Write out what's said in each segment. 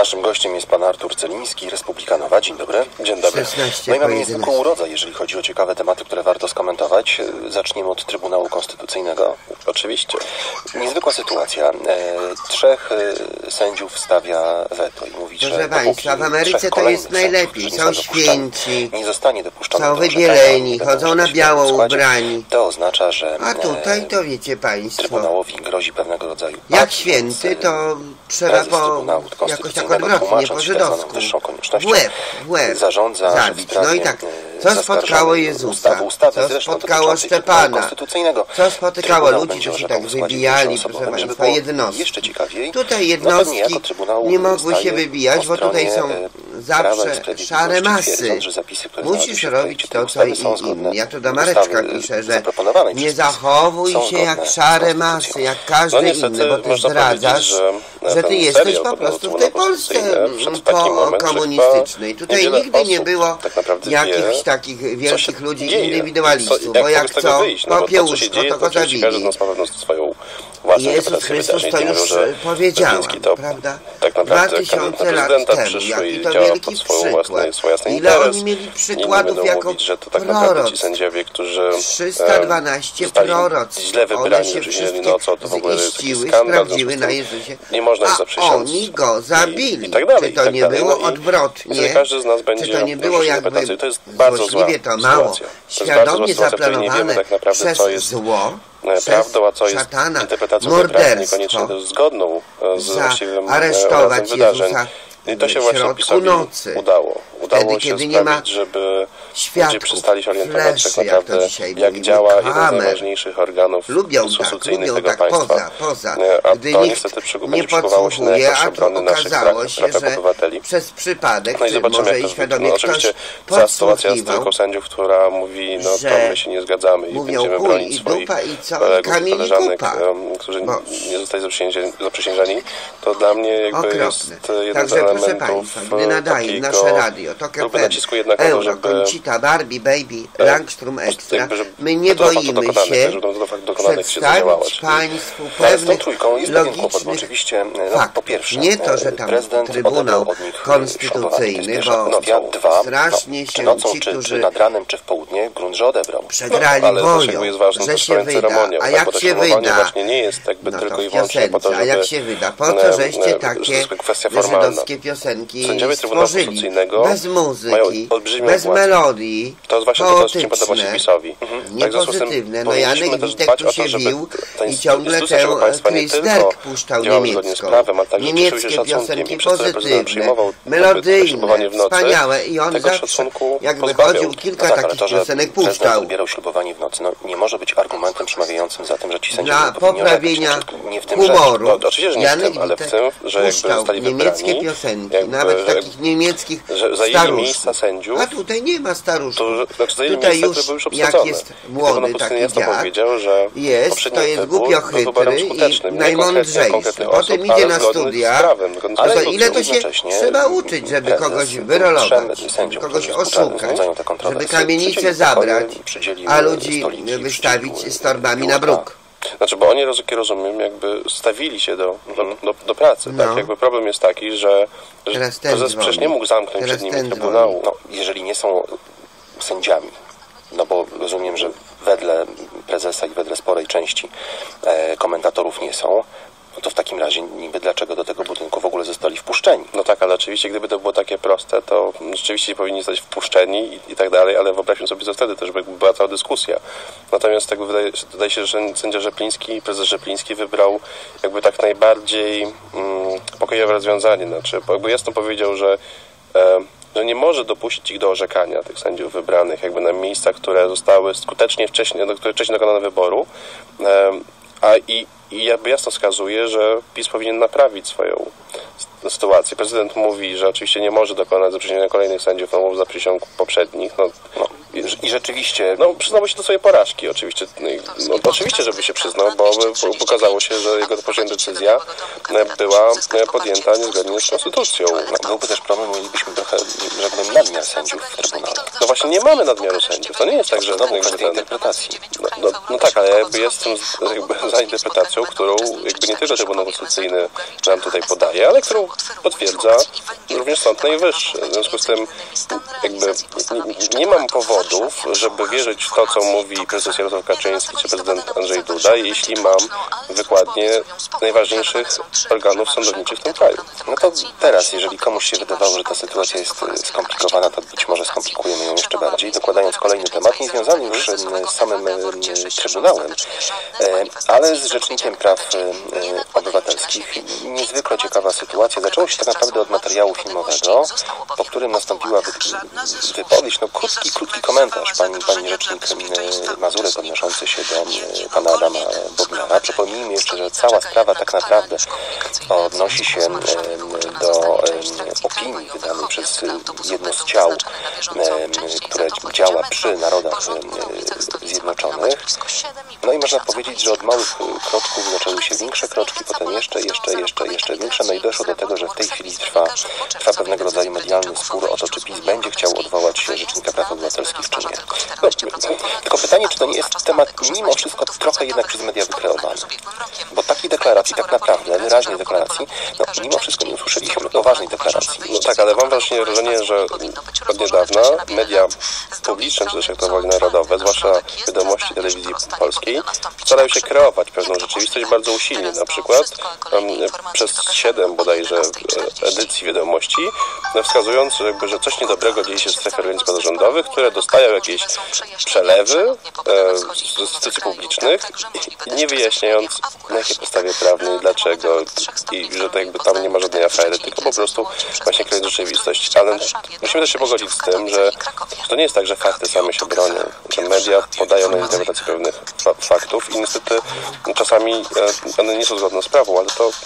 Naszym gościem jest pan Artur Celiński, Republikanowa. Dzień dobry. Dzień dobry. No i mamy niezwykłą urodzę, jeżeli chodzi o ciekawe tematy, które warto skomentować. Zaczniemy od Trybunału Konstytucyjnego. Oczywiście. Niezwykła sytuacja. Trzech sędziów stawia weto i mówi, że proszę państwa, w Ameryce to jest najlepiej. Są święci, nie zostanie dopuszczony są do wybieleni, chodzą na biało ubrani. To oznacza, że A tutaj to wiecie państwo, Trybunałowi grozi pewnego rodzaju jak święty, to trzeba jakoś tak odwrotnie, po żydowsku. W łeb zabić. No i tak, co spotkało Jezusa, co spotkało Szczepana, co spotykało ludzi, którzy się tak wybijali, proszę państwa, jednostki. Tutaj jednostki nie mogły się wybijać, bo tutaj są zawsze szare masy. Musisz robić to, co inni. Ja tu do Mareczka piszę, że nie zachowuj się jak szare masy, jak każdy inny, bo ty zdradzasz, że ty jesteś po prostu w tej Polsce komunistycznej. Tutaj nigdy nie było jakichś takich wielkich ludzi indywidualistów, bo jak co, popiełuszko, to go zabili. Jezus Chrystus to już powiedział, prawda? 2000 lat temu, jaki to wielki przykład. Ile oni mieli przykładów jako proroc. 312 proroctw. One się wszystkie ziściły, sprawdziły na Jezusie, a oni go zabili. Czy to nie było odwrotnie? Czy to nie było jakby złośliwie to mało, świadomie zaplanowane przez zło? Prawdą, a co jest szatana, interpretacją morderstwo, zgodną z właściwym aresztować wydarzeń. Jezusa I to się właśnie PiS-owi udało. Udało się sprawić, żeby ludzie przestali się orientować tak naprawdę, jak działa jeden z najważniejszych organów konstytucyjnych tego państwa. A to niestety będzie przykuwało się na jakość obrony naszych praw obywateli. Przez przypadek, no i zobaczymy, jak to wygląda. Oczywiście cała sytuacja z tylko sędziów, która mówi, no to my się nie zgadzamy i będziemy bronić swoich kolegów i koleżanek, którzy nie zostali zaprzysiężeni, to dla mnie jakby jest jeden z elementów gdy nadaje nasze radio, Tok FM, Euro, Conchita, Barbie, Baby, Langstrom Extra, my nie boimy się przedstawić państwu pewnych logicznych faktów. Nie to, że tam Trybunał Konstytucyjny, bo strasznie się ci, którzy nad ranem czy w południe, grunt, że odebrał. Przegrali, boją, że się wyda. A jak się wyda? No to w piosence. A jak się wyda? Po co żeście takie żydowskie piosenki stworzyli? Bez muzyki, bez melodii, poetyczne, niepozytywne. No Janek Witek tu się bił i ciągle tę Chris Derk puszczał niemiecką. Niemieckie piosenki pozytywne, melodyjne, wspaniałe i on zawsze, jak wychodził, kilka takich piosenek puszczał. Wybierał ślubowanie w nocy. No, nie może być argumentem przemawiającym za tym, że ci sędziowie dla poprawienia humoru Janek Witek puszczał niemieckie piosenki, nawet takich niemieckich staruszków. A tutaj nie ma staruszków. Tutaj już jak jest młody taki dziad, to jest głupio chytry i najmądrzejszy. Potem idzie na studia, to ile to się trzeba uczyć, żeby kogoś wyrolować, żeby kogoś oszukać, żeby kamienicę zabrać, a ludzi wystawić z torbami na bruk. Znaczy, bo oni, jak rozumiem, jakby stawili się do pracy, tak? Jakby problem jest taki, że prezes przecież nie mógł zamknąć przed nimi Trybunału. No, jeżeli nie są sędziami, no bo rozumiem, że wedle prezesa i wedle sporej części komentatorów nie są, no to w takim razie niby dlaczego do tego budynku w ogóle zostali wpuszczeni? No tak, ale oczywiście gdyby to było takie proste, to rzeczywiście powinni zostać wpuszczeni i tak dalej, ale wyobraźmy sobie, co wtedy też była cała dyskusja. Natomiast jakby wydaje się, że sędzia Rzepliński, prezes Rzepliński wybrał jakby tak najbardziej pokojowe rozwiązanie. Znaczy, jakby jasno powiedział, że nie może dopuścić ich do orzekania, tych sędziów wybranych jakby na miejscach, które zostały skutecznie wcześniej dokonane wyboru, i jakby jasno wskazuje, że PiS powinien naprawić swoją sytuację. Prezydent mówi, że oczywiście nie może dokonać zaprzysiężenia kolejnych sędziów, no bo zaprzysiąg poprzednich. I rzeczywiście... No, przyznało się do swojej porażki, oczywiście. No, oczywiście, żeby się przyznał, bo pokazało się, że jego poprzednia decyzja była podjęta niezgodnie z konstytucją. No, byłby też problem, mielibyśmy trochę, że powiem, nadmiar sędziów w Trybunale. No właśnie nie mamy nadmiaru sędziów. To nie jest tak, że znowu kwestia interpretacji. No tak, ale jakby jestem za interpretacją, którą jakby nie tylko Trybunał Konstytucyjny nam tutaj podaje, ale którą potwierdza również Sąd Najwyższy. W związku z tym jakby nie mam powodów, żeby wierzyć w to, co mówi prezes Jarosław Kaczyński czy prezydent Andrzej Duda, jeśli mam wykładnię najważniejszych organów sądowniczych w tym kraju. No to teraz, jeżeli komuś się wydawało, że ta sytuacja jest skomplikowana, to być może skomplikujemy ją jeszcze bardziej, dokładając kolejny temat, nie związany już z samym Trybunałem, ale z Rzecznikiem Praw Obywatelskich. Niezwykle ciekawa sytuacja. Zaczęło się tak naprawdę od materiału filmowego, po którym nastąpiła wypowiedź, no krótki komentarz pani rzecznik Mazurek odnoszący się do pana Adama Bodnara. Przypomnijmy jeszcze, że cała sprawa tak naprawdę odnosi się do opinii wydanej przez jedno z ciał, które działa przy Narodach Zjednoczonych. No i można powiedzieć, że od małych kroczków zaczęły się większe kroczki, potem jeszcze większe. No i doszło do tego, że w tej chwili trwa pewnego rodzaju medialny spór o to, czy PiS będzie chciał odwołać Rzecznika Praw Obywatelskich, czy nie. No, tylko pytanie, czy to nie jest temat mimo wszystko trochę jednak przez media wykreowany. Bo takiej deklaracji, tak naprawdę, wyraźnej deklaracji, no mimo wszystko nie usłyszeliśmy, poważnej deklaracji. No tak, ale mam wrażenie, że od niedawna media publiczne, czy też jak to woli narodowe, zwłaszcza Wiadomości Telewizji Polskiej, starają się kreować pewną rzeczywistość bardzo usilnie. Na przykład przez 7 bodajże edycji Wiadomości, wskazując, że coś niedobrego dzieje się w strefie organizacji pozarządowych, które dostają jakieś przelewy z instytucji publicznych, nie wyjaśniając na jakiej podstawie prawnej, dlaczego i że to jakby tam nie ma żadnej afery, tylko po prostu właśnie kreując rzeczywistość. Ale musimy też się pogodzić z tym, że to nie jest tak, że fakty same się bronią, że media podają na interpretację pewnych faktów i niestety czasami one nie są zgodne z prawdą,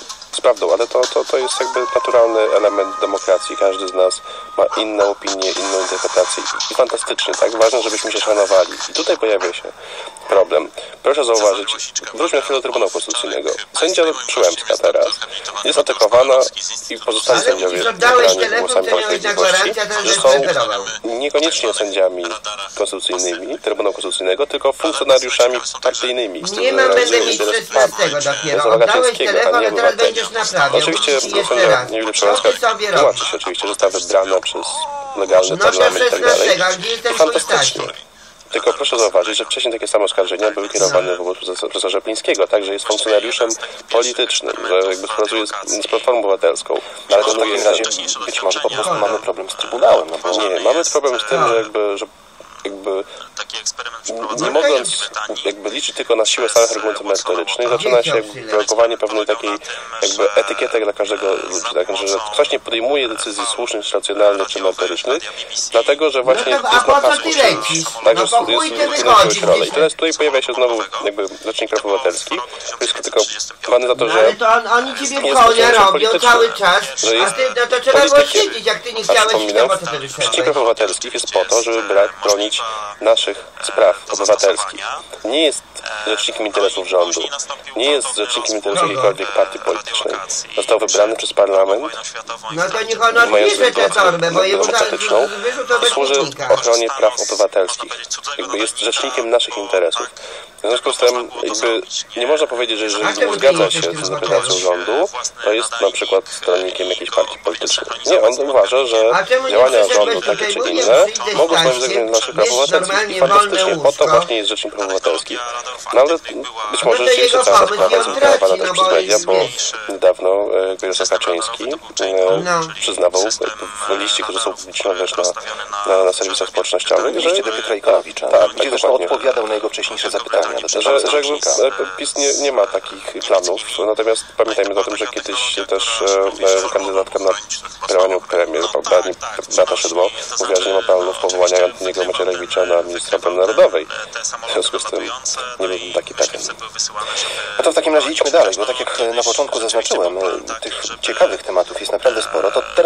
ale to jest jakby naturalny element demokracji. Każdy z nas ma inną opinię, inną interpretację i fantastycznie, tak? Ważne, żebyśmy się szanowali. I tutaj pojawia się problem. Proszę zauważyć, wróćmy na chwilę do Trybunału Konstytucyjnego. Sędzia Przyłębska teraz jest atakowana i pozostali sędziowie wybrani głosami Prawa i Sprawiedliwości, że są niekoniecznie sędziami konstytucyjnymi Trybunału Konstytucyjnego, tylko funkcjonariuszami partyjnymi. Nie mam, będę mieć 16 dopiero. Oddałeś telefon, a teraz będziesz naprawiał. Oczywiście sędzia Julia Przyłębska tłumaczy się oczywiście, że została wybrana przez legalny parlament i tak dalej. Fantastycznie. Tylko proszę zauważyć, że wcześniej takie same oskarżenia były kierowane wobec profesora Rzeplińskiego, tak, że jest funkcjonariuszem politycznym, że jakby współpracuje z Platformą Obywatelską. Ale to w takim razie być może po prostu mamy problem z Trybunałem. No bo... Nie, mamy problem z tym, że nie mogąc jakby liczyć tylko na siłę samych argumentów merytorycznych, zaczyna się blokowanie pewnej takiej jakby etykietek dla każdego ludzi, tak? Że ktoś nie podejmuje decyzji słusznych, czy racjonalnych, czy merytorycznych, dlatego, że właśnie jest na pasku czymś. Także jest rolę. I teraz tutaj pojawia się znowu jakby Rzecznik Praw Obywatelskich, który jest krytykowany za to, że oni ciebie konia robią cały czas, a ty, no to trzeba było siedzieć, jak ty nie chciałeś, to po co ty wyszedłeś? Rzecznik Praw Obywatelskich jest po to, żeby bronić naszych spraw obywatelskich. Nie jest rzecznikiem interesów rządu. Nie jest rzecznikiem interesów jakiejkolwiek partii politycznej. Został wybrany przez parlament. No to niech on odbierze tę torbę, bo jemu służy ochronie praw obywatelskich. Jakby jest rzecznikiem naszych interesów. W związku z tym jakby nie można powiedzieć, że jeżeli nie zgadza się z interpretacją rządu, to jest na przykład stronnikiem jakiejś partii politycznej. Nie, on uważa, że działania rządu takie czy inne mogą stanowić zagrożenie dla naszych praw obywatelskich. I fantastycznie po to właśnie jest Rzecznik Praw Obywatelskich. No ale być może rzeczywiście cała sprawa jest wykreowana też przez media, bo niedawno Jarosław Kaczyński przyznawał w liście, którzy są publiczne też na serwisach społecznościowych, że liście do Piotra Ikonowicza, gdzie zresztą odpowiadał na jego wcześniejsze zapytania. Że jakby PiS nie ma takich planów, natomiast pamiętajmy o tym, że kiedyś też kandydatka na panią premier, pani Beata Szydło, mówiła, że nie ma planów powołania Antoniego Macierewicza na ministra obrony narodowej. W związku z tym nie byłbym taki pewien. No to w takim razie idźmy dalej, bo tak jak na początku zaznaczyłem, tych ciekawych tematów jest naprawdę sporo. To teraz może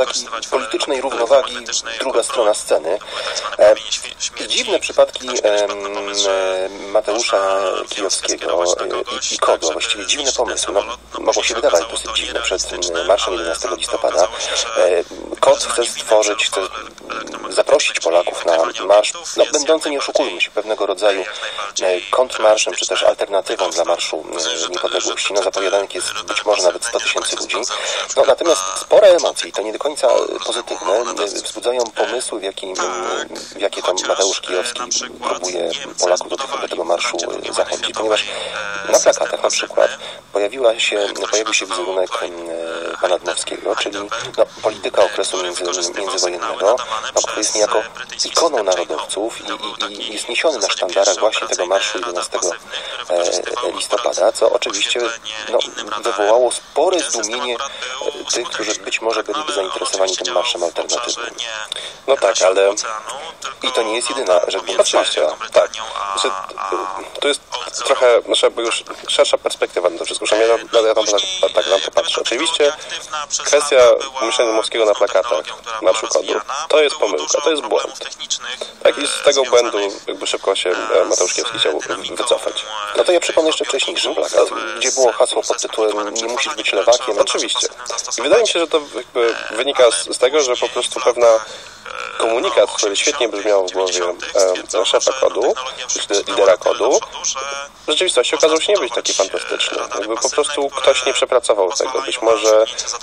takiej politycznej równowagi druga strona sceny. Dziwne przypadki Mateusza Kijowskiego i Kogo, właściwie dziwne pomysły. Mogą się wydawać dosyć dziwne. Przed marszem 11 listopada KOD chce zaprosić Polaków na marsz, będący, nie oszukujmy się, pewnego rodzaju kontrmarszem, czy też alternatywą dla Marszu Niepodległości. Zapowiadanych jest być może nawet 100 000 ludzi. Natomiast spore emocje, i to nie do końca pozytywne, wzbudzają pomysły, w jakie tam Mateusz Kijowski próbuje Polaków do tego marszu zachęcić, ponieważ na plakatach na przykład pojawił się wizerunek pana Dmowskiego, czyli polityka okresu międzywojennego, który jest niejako ikoną narodowców i jest niesiony na sztandarach właśnie tego marszu 11 listopada, co oczywiście wywołało spore zdumienie tych, którzy być może byliby zainteresowani tym marszem alternatywnym. Tak, ale... I to nie jest jedyna rzecz. Oczywiście, tak. To jest trochę już szersza perspektywa na to wszystko. Ja tam to patrzę. Oczywiście kwestia umieszczenia Dmowskiego na plakatach marszu KOD-u to jest pomyłka, to jest błąd. Tak, i z tego błędu szybko się Mateusz Kijowski chciał wycofać. To ja przypomnę jeszcze wcześniejszy plakat, gdzie było hasło pod tytułem "Nie musisz być lewakiem". Oczywiście. I wydaje mi się, że to wynika z tego, że po prostu pewna komunikat, który świetnie brzmiał w głowie szefa KOD-u, lidera KOD-u, w rzeczywistości okazał się nie być taki fantastyczny. Po prostu ktoś nie przepracował tego. Być może...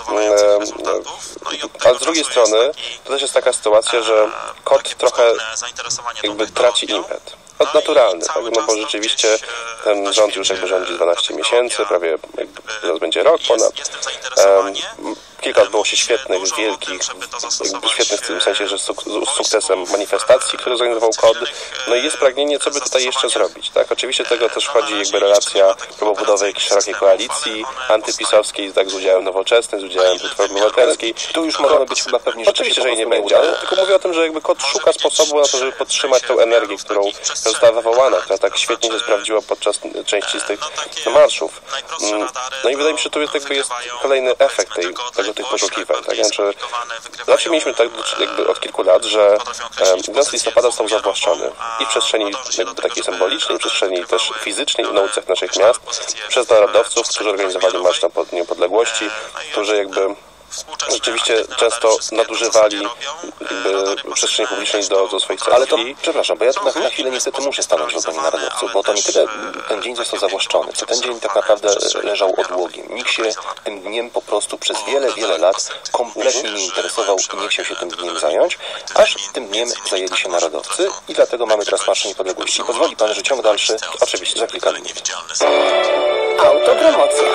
A z drugiej strony to też jest taka sytuacja, że KOD trochę traci impet. Naturalny, tak? Bo rzeczywiście ten rząd już rządzi 12 miesięcy, prawie teraz będzie rok ponad. Kilka odbyło się świetnych, wielkich, świetnych w tym sensie, że z sukcesem manifestacji, które zorganizował KOD. I jest pragnienie, co by tutaj jeszcze zrobić, tak? Oczywiście do tego też wchodzi relacja próbobudowy jakiejś szerokiej koalicji antypisowskiej, tak, z udziałem Nowoczesnej, z udziałem Platformy Obywatelskiej. Tu już możemy być chyba pewni, że oczywiście, że jej nie będzie, ale tylko mówię o tym, że KOD szuka sposobu na to, żeby podtrzymać tę energię, która została wywołana, która tak świetnie się sprawdziła podczas części z tych marszów. I wydaje mi się, że tu jest kolejny efekt tych poszukiwań. Tak? Zawsze mieliśmy tak od kilku lat, że 11 listopada został zawłaszczony i w przestrzeni takiej symbolicznej, w przestrzeni też fizycznej na ulicach naszych miast przez narodowców, którzy organizowali marsz na niepodległości, którzy rzeczywiście często nadużywali przestrzeni publicznej do swoich celów. Ale to, przepraszam, bo ja tu na chwilę niestety muszę stanąć w obronie narodowców, bo to nie tyle ten dzień został zawłaszczony, co ten dzień tak naprawdę leżał odłogiem. Nikt się tym dniem po prostu przez wiele lat kompletnie nie interesował i nie chciał się tym dniem zająć, aż tym dniem zajęli się narodowcy i dlatego mamy teraz Marsz Niepodległości. Pozwoli pan, że ciąg dalszy oczywiście za kilka minut. Autopromocja.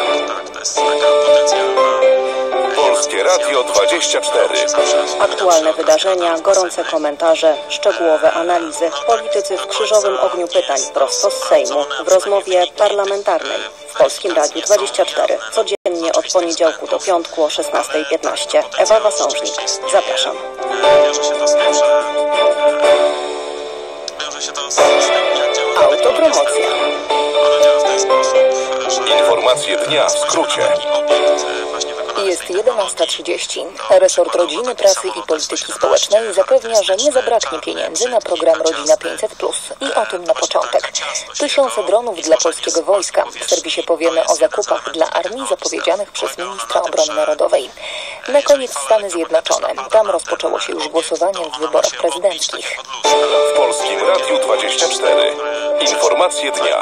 Polskie Radio 24. Aktualne wydarzenia, gorące komentarze, szczegółowe analizy. Politycy w krzyżowym ogniu pytań prosto z Sejmu w rozmowie parlamentarnej w Polskim Radiu 24. Codziennie od poniedziałku do piątku o 16:15. Ewa Wasążnik. Zapraszam. Autopromocja. Informacje dnia w skrócie. Jest 11:30. Resort Rodziny, Pracy i Polityki Społecznej zapewnia, że nie zabraknie pieniędzy na program Rodzina 500+. I o tym na początek. 1000 dronów dla polskiego wojska. W serwisie powiemy o zakupach dla armii zapowiedzianych przez ministra obrony narodowej. Na koniec Stany Zjednoczone. Tam rozpoczęło się już głosowanie w wyborach prezydenckich. W Polskim Radiu 24. Informacje dnia.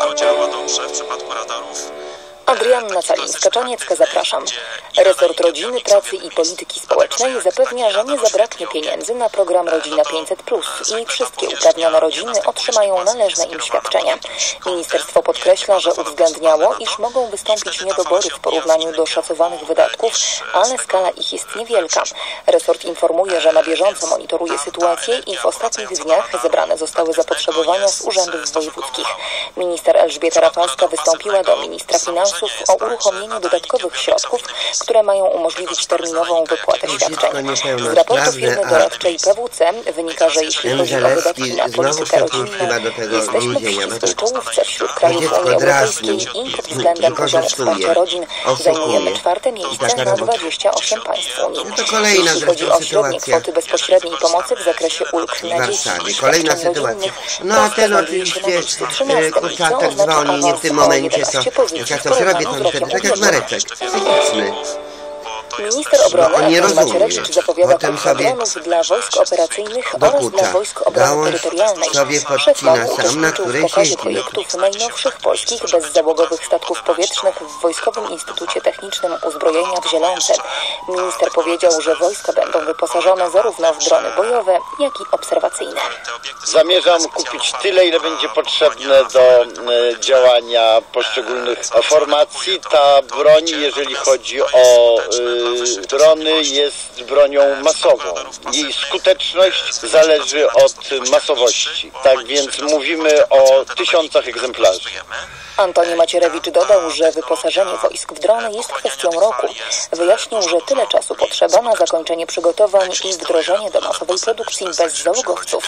Adrianna Calińska-Czaniecka, zapraszam. Resort Rodziny, Pracy i Polityki Społecznej zapewnia, że nie zabraknie pieniędzy na program Rodzina 500+ i wszystkie uprawnione rodziny otrzymają należne im świadczenia. Ministerstwo podkreśla, że uwzględniało, iż mogą wystąpić niedobory w porównaniu do szacowanych wydatków, ale skala ich jest niewielka. Resort informuje, że na bieżąco monitoruje sytuację i w ostatnich dniach zebrane zostały zapotrzebowania z urzędów wojewódzkich. Minister Elżbieta Rafalska wystąpiła do ministra finansów głosów o uruchomieniu dodatkowych środków, które mają umożliwić terminową wypłatę świadczeń. Z raportu firmy doradczej PwC wynika, że jeśli chodzi o wydatki na politykę rodzinną, jesteśmy w szóstej czołówce wśród krajów Unii Europejskiej i pod względem poziomu wsparcia rodzin zajmujemy 4. miejsce na 28 państw Unii. Jeśli chodzi o średnie kwoty bezpośredniej pomocy w zakresie ulg na dzieci i świadczeń rodzinnych, no a ten oczywiście kurczaczek dzwoni, nie w tym momencie, co ja coś robię tam wtedy, tak jak Mareczek, psychiczny. Minister obrony Antoni Macierewicz zapowiada dronów dla wojsk operacyjnych oraz dla wojsk obrony terytorialnej. Szef MON uczestniczył w pokazie projektów najnowszych polskich bezzałogowych statków powietrznych w Wojskowym Instytucie Technicznym Uzbrojenia w Zielonce. Minister powiedział, że wojska będą wyposażone zarówno w drony bojowe, jak i obserwacyjne. Zamierzam kupić tyle, ile będzie potrzebne do działania poszczególnych formacji. Ta broń, jeżeli chodzi o drony, jest bronią masową. Jej skuteczność zależy od masowości. Tak więc mówimy o tysiącach egzemplarzy. Antoni Macierewicz dodał, że wyposażenie wojsk w drony jest kwestią roku. Wyjaśnił, że tyle czasu potrzeba na zakończenie przygotowań i wdrożenie do masowej produkcji bez załogowców.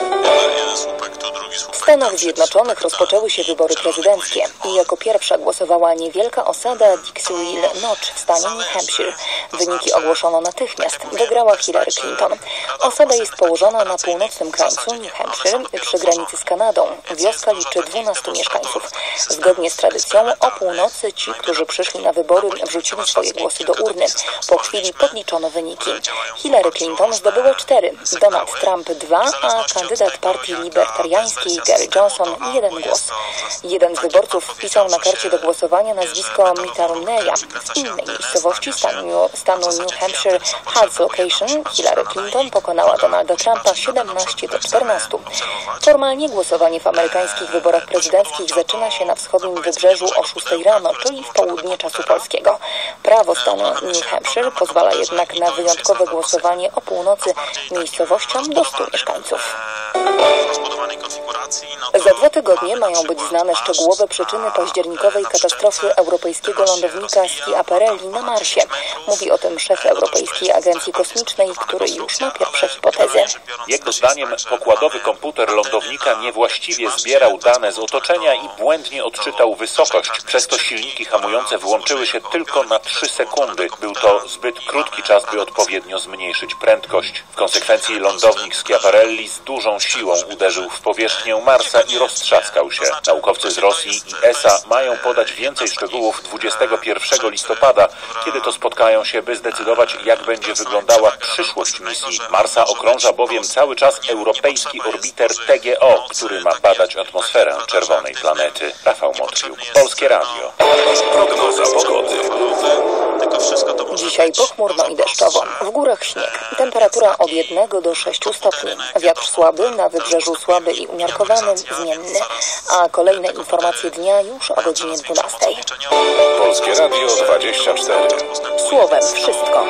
W Stanach Zjednoczonych rozpoczęły się wybory prezydenckie i jako pierwsza głosowała niewielka osada Dixville Notch w stanie New Hampshire. Wyniki ogłoszono natychmiast. Wygrała Hillary Clinton. Osada jest położona na północnym krańcu New Hampshire przy granicy z Kanadą. Wioska liczy 12 mieszkańców. Zgodnie z tradycją o północy ci, którzy przyszli na wybory, wrzucili swoje głosy do urny. Po chwili podliczono wyniki. Hillary Clinton zdobyła 4, Donald Trump 2, a kandydat partii libertariańskiej Gary Johnson 1 głos. Jeden z wyborców wpisał na karcie do głosowania nazwisko Mitta Romneya. W innej miejscowości stanu New Hampshire Hart's Location Hillary Clinton pokonała Donalda Trumpa 17-14. Formalnie głosowanie w amerykańskich wyborach prezydenckich zaczyna się na wschodnim wybrzeżu o 6 rano, czyli w południe czasu polskiego. Prawo stanu New Hampshire pozwala jednak na wyjątkowe głosowanie o północy miejscowościom do 100 mieszkańców. Za 2 tygodnie mają być znane szczegółowe przyczyny październikowej katastrofy europejskiego lądownika Schiaparelli na Marsie. Mówi o tym szef Europejskiej Agencji Kosmicznej, który już ma pierwsze hipotezy. Jego zdaniem pokładowy komputer lądownika niewłaściwie zbierał dane z otoczenia i błędnie odczytał wysokość. Przez to silniki hamujące włączyły się tylko na 3 sekundy. Był to zbyt krótki czas, by odpowiednio zmniejszyć prędkość. W konsekwencji lądownik Schiaparelli z dużą siłą uderzył w powierzchnię Marsa i roztrzaskał się. Naukowcy z Rosji i ESA mają podać więcej szczegółów 21 listopada, kiedy to spotkają się, by zdecydować, jak będzie wyglądała przyszłość misji. Marsa okrąża bowiem cały czas europejski orbiter TGO, który ma badać atmosferę czerwonej planety. Rafał Motriuk, Polskie Radio. Prognoza pogody. Dzisiaj pochmurno i deszczowo. W górach śnieg. Temperatura od 1 do 6 stopni. Wiatr słaby, na wybrzeżu słaby i umiarkowany, zmienny. A kolejne informacje dnia już o godzinie 12. Polskie Radio 24. Słowem wszystko.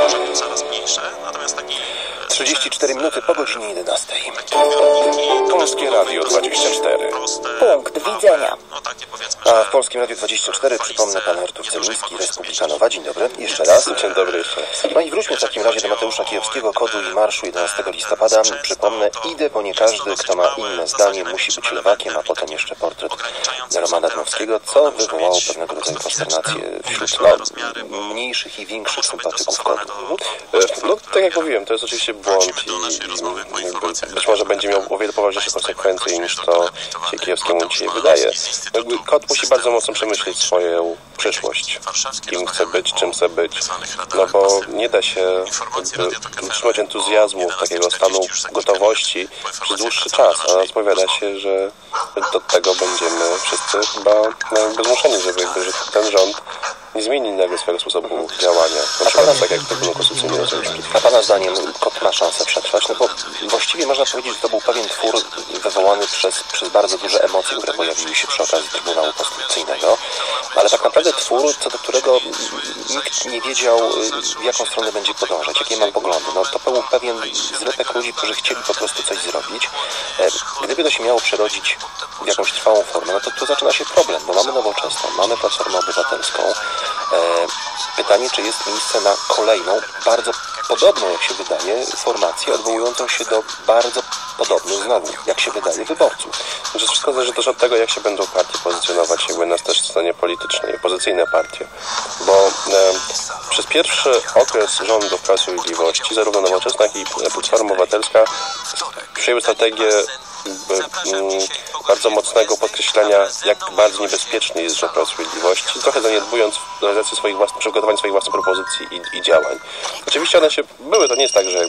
34 minuty po godzinie 11. Polskie Radio 24. Punkt widzenia. A w Polskim Radiu 24 przypomnę pan Artur Celiński, Republikanowa. Dzień dobry. Jeszcze raz. Dzień dobry jeszcze raz. No i wróćmy w takim razie do Mateusza Kijowskiego, kodu i marszu 11 listopada. Przypomnę, idę, bo nie każdy, kto ma inne zdanie, musi być lewakiem, a potem jeszcze portret Romana Dmowskiego, co wywołało pewnego rodzaju konsternację wśród mniejszych i większych sympatyków kodu. No, tak jak mówiłem, to jest oczywiście błąd i być może będzie miał o wiele poważniejsze konsekwencje niż to się Kijowskiemu dzisiaj wydaje. Kot musi bardzo mocno przemyśleć swoją przyszłość, kim chce być, czym chce być, no bo nie da się utrzymać entuzjazmu, takiego stanu gotowości przez dłuższy czas, a zapowiada się, że do tego będziemy wszyscy chyba zmuszeni, że ten rząd nie zmieni nagle swojego sposobu działania. Na przykład tak jak to było konstytucyjnie rozwiązane. A pana zdaniem kot ma szansę przetrwać? No bo właściwie można powiedzieć, że to był pewien twór wywołany przez bardzo duże emocje, które pojawiły się przy okazji Trybunału Konstytucyjnego. ale tak naprawdę twór, co do którego nikt nie wiedział, w jaką stronę będzie podążać, jakie mam poglądy. No to był pewien zlepek ludzi, którzy chcieli po prostu coś zrobić. Gdyby to się miało przerodzić w jakąś trwałą formę, no to tu zaczyna się problem, bo mamy Nowoczesną, mamy Platformę Obywatelską. Pytanie, czy jest miejsce na kolejną, bardzo podobną, jak się wydaje, formację, odwołującą się do bardzo podobnych, znowu, jak się wydaje, wyborców. Znaczy, wszystko zależy też od tego, jak się będą partie pozycjonować jakby na też scenie politycznej, opozycyjne partie. Bo przez pierwszy okres rządów Prawa i Sprawiedliwości zarówno Nowoczesna, jak i Platforma Obywatelska przyjęły strategię bardzo mocnego podkreślenia, jak bardzo niebezpieczny jest rząd Prawa i Sprawiedliwości, trochę zaniedbując realizację przygotowanie swoich własnych propozycji i działań. Oczywiście one się były, to nie jest tak, że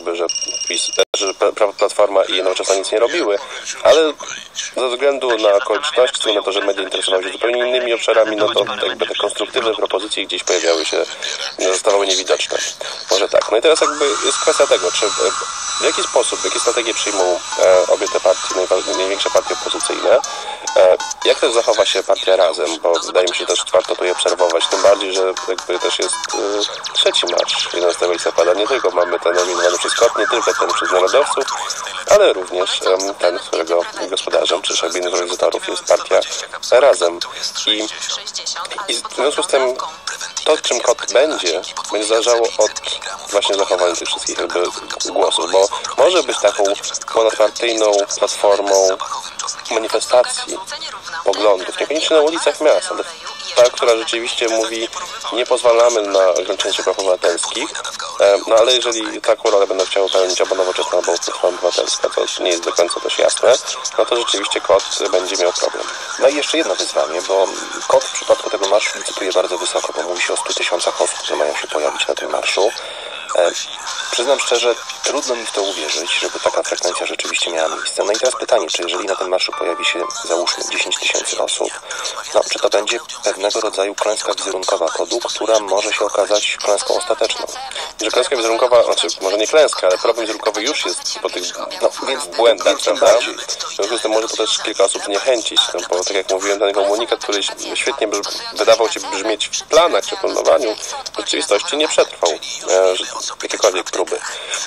Platforma i Nowoczesna nic nie robiły, ale ze względu na okoliczności, na to, że media interesowały się zupełnie innymi obszarami, no to jakby te konstruktywne propozycje gdzieś pojawiały się, zostawały niewidoczne. Może tak. No i teraz jakby jest kwestia tego, czy w jaki sposób, jakie strategie przyjmą obie te partie, największe partie opozycyjne, jak też zachowa się partia Razem, bo wydaje mi się też warto to obserwować, tym bardziej, że jakby też jest trzeci marsz 11 listopada. Nie tylko mamy ten nominowany przez KOT, nie tylko ten przez narodowców, ale również ten, którego gospodarzem, czy jakby jednym z organizatorów jest partia Razem. I w związku z tym to, czym KOT będzie zależało od właśnie zachowania tych wszystkich jakby głosów, bo może być taką ponadpartyjną platformą manifestacji poglądów, niekoniecznie na ulicach miast, ale ta, która rzeczywiście mówi, nie pozwalamy na ograniczenie praw obywatelskich, no ale jeżeli taką rolę będą chciały pełnić albo Nowoczesna, albo Platforma Obywatelska, to nie jest do końca też jasne, no to rzeczywiście KOT będzie miał problem. No i jeszcze jedno wyzwanie, bo KOT w przypadku tego marszu licytuje bardzo wysoko, bo mówi się o 100 000 osób, które mają się pojawić na tym marszu. Przyznam szczerze, trudno mi w to uwierzyć, żeby taka frekwencja rzeczywiście miała miejsce. No i teraz pytanie, czy jeżeli na tym marszu pojawi się, załóżmy, 10 000 osób, no czy to będzie pewnego rodzaju klęska wizerunkowa KOD-u, która może się okazać klęską ostateczną? Że klęska wizerunkowa, znaczy może nie klęska, ale problem wizerunkowy już jest po tych błędach, prawda? W związku z tym może to też kilka osób zniechęcić, no bo tak jak mówiłem, ten komunikat, który świetnie wydawał się brzmieć w planach czy planowaniu, w rzeczywistości nie przetrwał jakiekolwiek próby.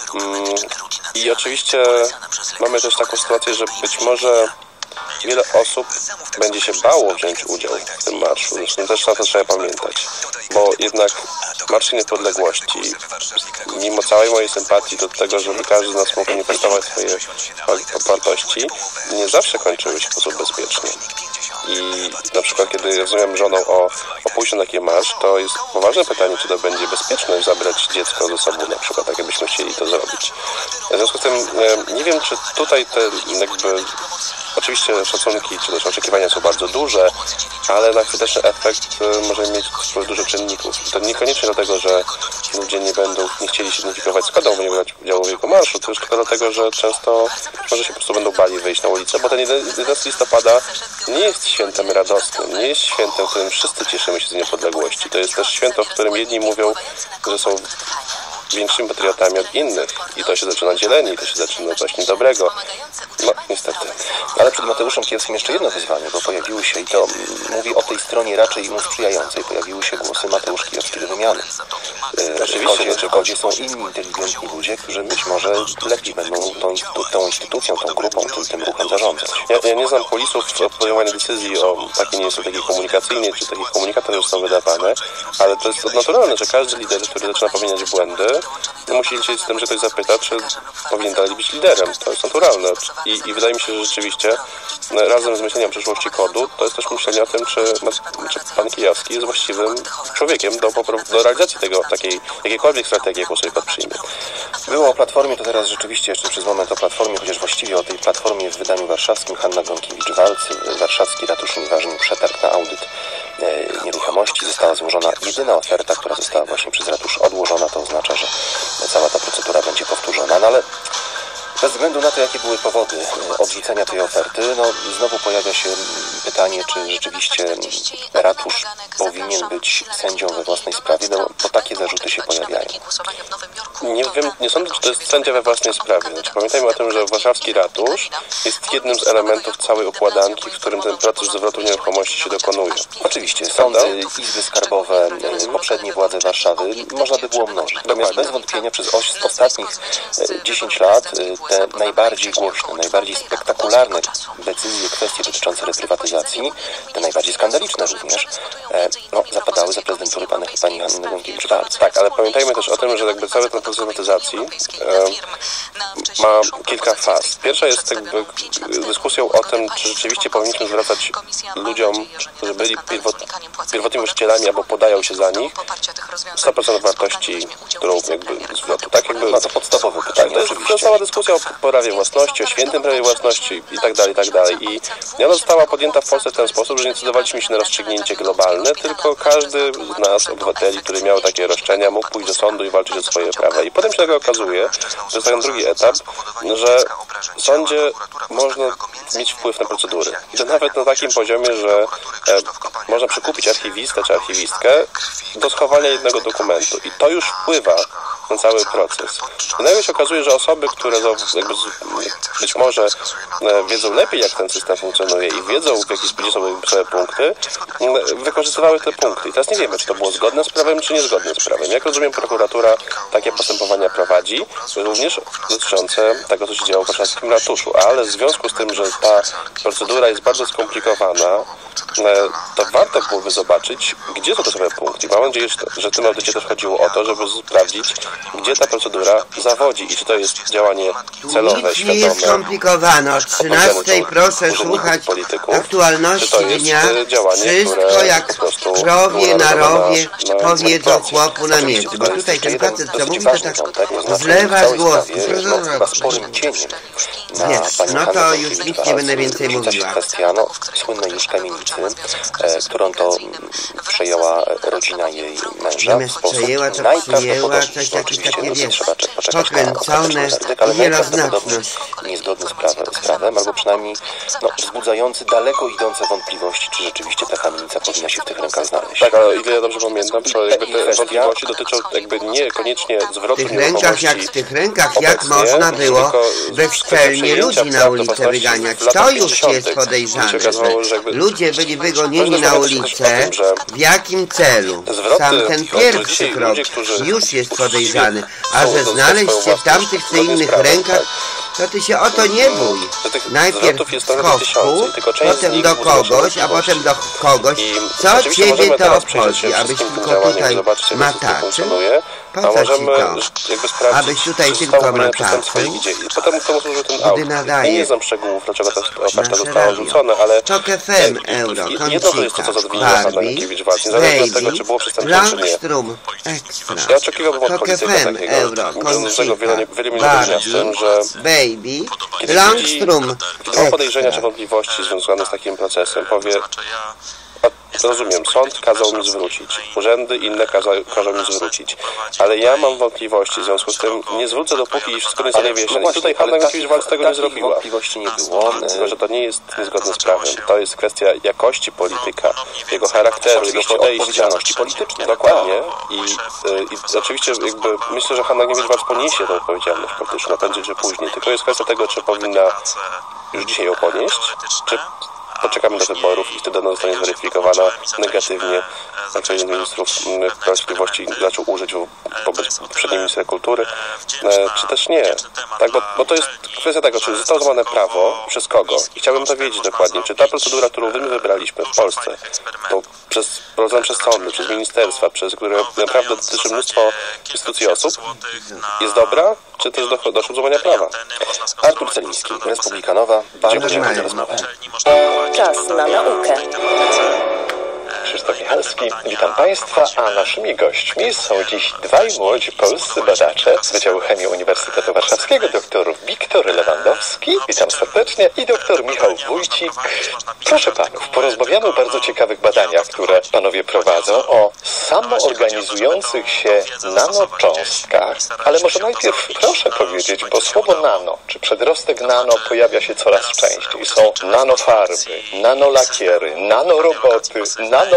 I oczywiście mamy też taką sytuację, że być może wiele osób będzie się bało wziąć udział w tym marszu. Zresztą też na to trzeba pamiętać, bo jednak Marsz Niepodległości, mimo całej mojej sympatii do tego, żeby każdy z nas mógł manifestować swoje wartości, nie zawsze kończyły się w sposób bezpieczny. I na przykład, kiedy rozmawiam z żoną o pójściu na taki marsz, to jest poważne pytanie, czy to będzie bezpieczne zabrać dziecko ze sobą, na przykład, tak jakbyśmy chcieli to zrobić. W związku z tym nie wiem, czy tutaj te jakby oczywiście szacunki czy też oczekiwania są bardzo duże, ale na skuteczny efekt może mieć dużo czynników. To niekoniecznie dlatego, że ludzie nie chcieli się identyfikować z KOD-ą, bo nie brać udziału w jego marszu, to już tylko dlatego, że często może się po prostu będą bali wyjść na ulicę, bo ten 11 listopada nie jest świętem radosnym, nie jest świętem, w którym wszyscy cieszymy się z niepodległości. To jest też święto, w którym jedni mówią, że są większymi patriotami od innych i to się zaczyna dzielenie, i to się zaczyna coś niedobrego. No, niestety. Ale przed Mateuszem Kielskim jeszcze jedno wyzwanie, bo pojawiły się, i to mówi o tej stronie raczej mu sprzyjającej, pojawiły się głosy Mateusz Kijowski do wymiany. W KOD-zie są inni inteligentni ludzie, którzy być może lepiej będą tą instytucją, tą grupą, tym ruchem zarządzać. Ja nie znam kulisów podejmowania decyzji o takiej nie strategii komunikacyjnej, czy takich komunikatach już są wydawane, ale to jest naturalne, że każdy lider, który zaczyna popełniać błędy, musi liczyć z tym, że ktoś zapyta, czy powinien dalej być liderem. To jest naturalne. I wydaje mi się, że rzeczywiście razem z myśleniem o przyszłości KOD-u, to jest też myślenie o tym, czy pan Kijowski jest właściwym człowiekiem do realizacji jakiejkolwiek strategii, jaką sobie KOD przyjmie. Było o Platformie, to teraz rzeczywiście jeszcze przez moment o Platformie, chociaż właściwie o tej Platformie w wydaniu warszawskim. Hanna Gąkiewicz-Walc, warszawski ratusz nieważny przetarg na audyt nieruchomości. Została złożona jedyna oferta, która została właśnie przez ratusz odłożona. To oznacza, że cała ta procedura będzie powtórzona. No ale bez względu na to, jakie były powody odrzucenia tej oferty, no znowu pojawia się pytanie, czy rzeczywiście ratusz powinien być sędzią we własnej sprawie, no bo takie zarzuty się pojawiają. Nie wiem, nie sądzę, czy to jest sędzia we własnej sprawie. Znaczy, pamiętajmy o tym, że warszawski ratusz jest jednym z elementów całej układanki, w którym ten proces zwrotu nieruchomości się dokonuje. Oczywiście, sądy, izby skarbowe, poprzednie władze Warszawy, można by było mnożyć. Natomiast bez wątpienia przez ostatnich 10 lat te najbardziej głośne, najbardziej spektakularne decyzje, kwestie dotyczące reprywatyzacji, te najbardziej skandaliczne również, zapadały za prezydentury pani Hanny Gronkiewicz-Waltz. Tak, ale pamiętajmy też o tym, że jakby cały ten proces reprywatyzacji ma kilka faz. Pierwsza jest jakby dyskusją o tym, czy rzeczywiście powinniśmy zwracać ludziom, którzy byli pierwotnymi właścicielami albo podają się za nich, 100% wartości, którą jakby zwrotu. Tak, jakby to podstawowe pytanie. To jest cała dyskusja o prawie własności, o świętym prawie własności i tak dalej, i tak dalej. I ona została podjęta w Polsce w ten sposób, że nie decydowaliśmy się na rozstrzygnięcie globalne, tylko każdy z nas, obywateli, który miał takie roszczenia, mógł pójść do sądu i walczyć o swoje prawa. I potem się tego okazuje, że jest ten drugi etap, że w sądzie można mieć wpływ na procedury. I to nawet na takim poziomie, że można przekupić archiwistę czy archiwistkę do schowania jednego dokumentu. I to już wpływa na cały proces. I nagle się okazuje, że osoby, które jakby być może wiedzą lepiej, jak ten system funkcjonuje i wiedzą, w jaki sposób są te punkty, wykorzystywały te punkty. I teraz nie wiemy, czy to było zgodne z prawem, czy niezgodne z prawem. Jak rozumiem, prokuratura takie postępowania prowadzi, również dotyczące tego, co się działo w warszawskim ratuszu. Ale w związku z tym, że ta procedura jest bardzo skomplikowana, to warto byłoby zobaczyć, gdzie są te same punkty. Mam nadzieję, że w tym audycie też chodziło o to, żeby sprawdzić, gdzie ta procedura zawodzi i czy to jest działanie celowe, nic nie jest skomplikowane. O 13:00 proszę słuchać aktualności dnia. Wszystko jak krowie na rowie powiedzą chłopu na mieczy. Bo tutaj ten facet, co mówi, to tak zlewa z głosu. No to już nic nie będę więcej mówiła. Kwestia słynnej już kamienicy, którą to przejęła rodzina jej męża. Zamiast przejęła, to przyjęła coś jakieś takie, wiesz, pokręcone, wieloznaczność. Niezgodny z prawem, albo przynajmniej wzbudzający daleko idące wątpliwości, czy rzeczywiście ta kamienica powinna się w tych rękach znaleźć. Tak, ale ile ja dobrze pamiętam, to jakby te wątpliwości dotyczą jakby niekoniecznie zwrotu nieruchomości. W tych rękach jak można było bezczelnie ludzi na ulicę wyganiać. To już jest podejrzane, że ludzie byli wygonieni na ulicę. W jakim celu? Sam ten pierwszy krok już jest podejrzany. A że znaleźć się w tamtych czy innych rękach, to ty się o to nie bój. Najpierw w schowku, potem do kogoś, a potem do kogoś. Co ciebie to obchodzi, abyś tylko tutaj mataczył? Po co ci to? Abyś tutaj tylko mataczył? Potem komu służy ten aut. Nie znam szczegółów, dlaczego ta oferta została odrzucona, ale Tok FM, Euro, jedno to jest to, co zadowoliła Hanna Gronkiewicz-Waltz, niezależnie od tego, czy było przestępstwo, czy nie. Extra. Ja oczekiwałbym od polityka takiego, będącego wielomilionowym miastem, że Baby, Langstrom, kiedy ma podejrzenia czy wątpliwości związane z takim procesem, powie: rozumiem, sąd kazał mi zwrócić, urzędy inne każą mi zwrócić, ale ja mam wątpliwości, w związku z tym nie zwrócę, dopóki wszystko nie zostanie wyjaśnione. I tutaj Hanna Gronkiewicz-Waltz tego nie zrobiła. Wątpliwości nie było. Tylko że to nie jest niezgodne z prawem. To jest kwestia jakości polityka, jego charakteru, jego podejścia. Odpowiedzialności politycznej. Dokładnie. I oczywiście jakby myślę, że Hanna Gronkiewicz-Waltz poniesie tę odpowiedzialność polityczną, prędzej czy później. Tylko jest kwestia tego, czy powinna już dzisiaj ją ponieść, czy poczekamy do wyborów i wtedy ona zostanie zweryfikowana negatywnie. Znaczy jeden z ministrów Sprawiedliwości zaczął użyć wobec poprzedniej ministra kultury, czy też nie. Tak, bo to jest kwestia tego, czy zostało złamane prawo, przez kogo. I chciałbym to wiedzieć dokładnie, czy ta procedura, którą my wybraliśmy w Polsce, prowadzona przez sądy, przez ministerstwa, które naprawdę dotyczy mnóstwo instytucji osób, jest dobra, czy też doszło do złamania prawa. Artur Celiński, Republikanowa. Bardzo dziękuję za rozmowę. Czas na naukę. Krzysztof Michalski, witam Państwa, a naszymi gośćmi są dziś dwaj młodzi polscy badacze z Wydziału Chemii Uniwersytetu Warszawskiego, dr Wiktor Lewandowski, witam serdecznie, i dr Michał Wójcik. Proszę Panów, porozmawiamy o bardzo ciekawych badaniach, które Panowie prowadzą, o samoorganizujących się nanocząstkach, ale może najpierw proszę powiedzieć, bo słowo nano, czy przedrostek nano pojawia się coraz częściej. Są nanofarby, nanolakiery, nanoroboty, nanoleki.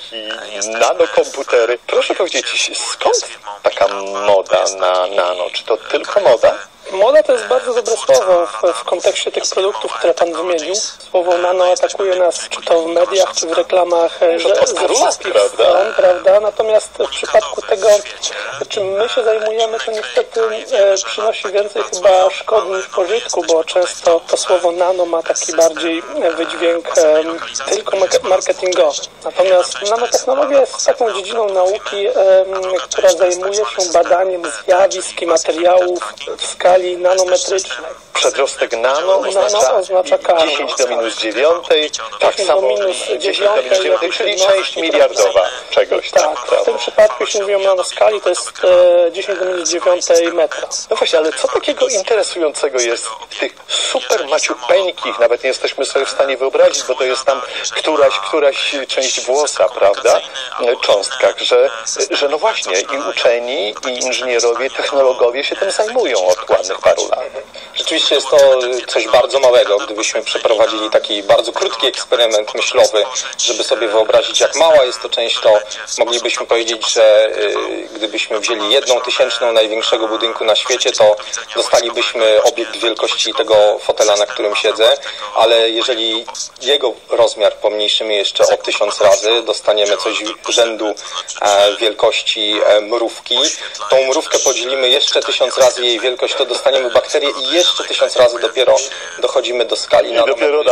i nanokomputery. Proszę powiedzieć, skąd taka moda na nano? Czy to tylko moda? Moda to jest bardzo dobre słowo w kontekście tych produktów, które Pan wymienił. Słowo nano atakuje nas, czy to w mediach, czy w reklamach ze wszystkich stron, prawda? Natomiast w przypadku tego, czym my się zajmujemy, to niestety przynosi więcej chyba szkody niż pożytku, bo często to słowo nano ma taki bardziej wydźwięk tylko marketingowy. Natomiast nanotechnologia jest taką dziedziną nauki, która zajmuje się badaniem zjawisk i materiałów w skali nanometrycznej. Przedrostek nano oznacza 10 do minus 9, tak samo 10 do minus 9, czyli część miliardowa czegoś. Tak, w tym przypadku, jeśli mówimy o nanoskali, to jest 10 do minus 9 metra. No właśnie, ale co takiego interesującego jest w tych super maciupeńkich, nawet nie jesteśmy sobie w stanie wyobrazić, bo to jest tam któraś część włosa, prawda, cząstkach, że no właśnie i uczeni, i inżynierowie, i technologowie się tym zajmują od ładnych paru lat. Rzeczywiście jest to coś bardzo małego. Gdybyśmy przeprowadzili taki bardzo krótki eksperyment myślowy, żeby sobie wyobrazić, jak mała jest to część, to moglibyśmy powiedzieć, że gdybyśmy wzięli 1/1000 największego budynku na świecie, to dostalibyśmy obiekt wielkości tego fotela, na którym siedzę, ale jeżeli jego rozmiar pomniejszymy jeszcze o 1000 razy, dostaniemy coś rzędu wielkości mrówki. Tą mrówkę podzielimy jeszcze 1000 razy jej wielkość, to dostaniemy bakterię i jeszcze 1000 razy dopiero dochodzimy do skali nano.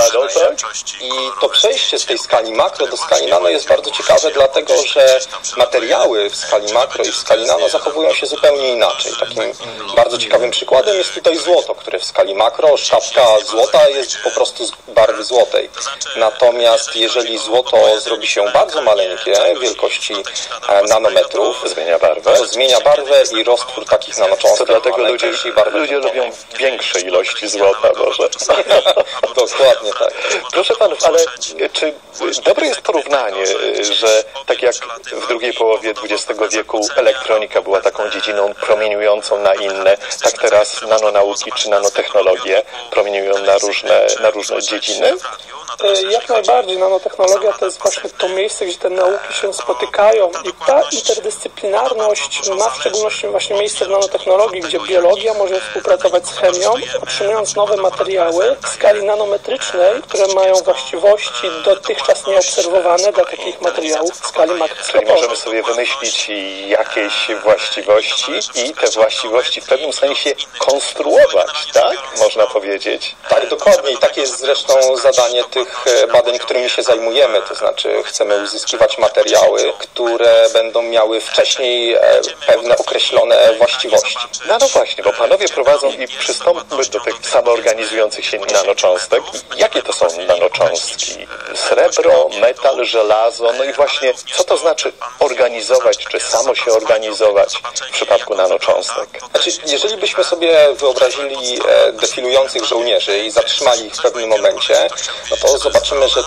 I to przejście z tej skali makro do skali nano jest bardzo ciekawe, dlatego że materiały w skali makro i w skali nano zachowują się zupełnie inaczej. Takim bardzo ciekawym przykładem jest tutaj złoto, które w skali makro, sztabka złota jest po prostu z barwy złotej. Natomiast jeżeli złoto zrobi się bardzo maleńkie, wielkości nanometrów, to zmienia barwę i roztwór takich nanocząstek. Dlatego ludzie lubią większe ilości złota może. Dokładnie tak. Proszę panów, ale czy dobre jest porównanie, że tak jak w drugiej połowie XX wieku elektronika była taką dziedziną promieniującą na inne, tak teraz nanonauki czy nanotechnologie promieniują na różne dziedziny? Jak najbardziej. Nanotechnologia to jest właśnie to miejsce, gdzie te nauki się spotykają i ta interdyscyplinarność ma w szczególności właśnie miejsce w nanotechnologii, gdzie biologia może współpracować z chemią, otrzymując nowe materiały w skali nanometrycznej, które mają właściwości dotychczas nieobserwowane dla takich materiałów w skali makroskopowej. Czyli możemy sobie wymyślić jakieś właściwości i te właściwości w pewnym sensie konstruować, tak? Można powiedzieć. Tak, dokładnie. I takie jest zresztą zadanie tych badań, którymi się zajmujemy, to znaczy chcemy uzyskiwać materiały, które będą miały wcześniej pewne określone właściwości. No właśnie, bo panowie prowadzą i przystąpmy do tych samoorganizujących się nanocząstek. Jakie to są nanocząstki? Srebro, metal, żelazo, no i właśnie co to znaczy organizować, czy samo się organizować w przypadku nanocząstek? Znaczy, jeżeli byśmy sobie wyobrazili defilujących żołnierzy i zatrzymali ich w pewnym momencie, no to zobaczymy, że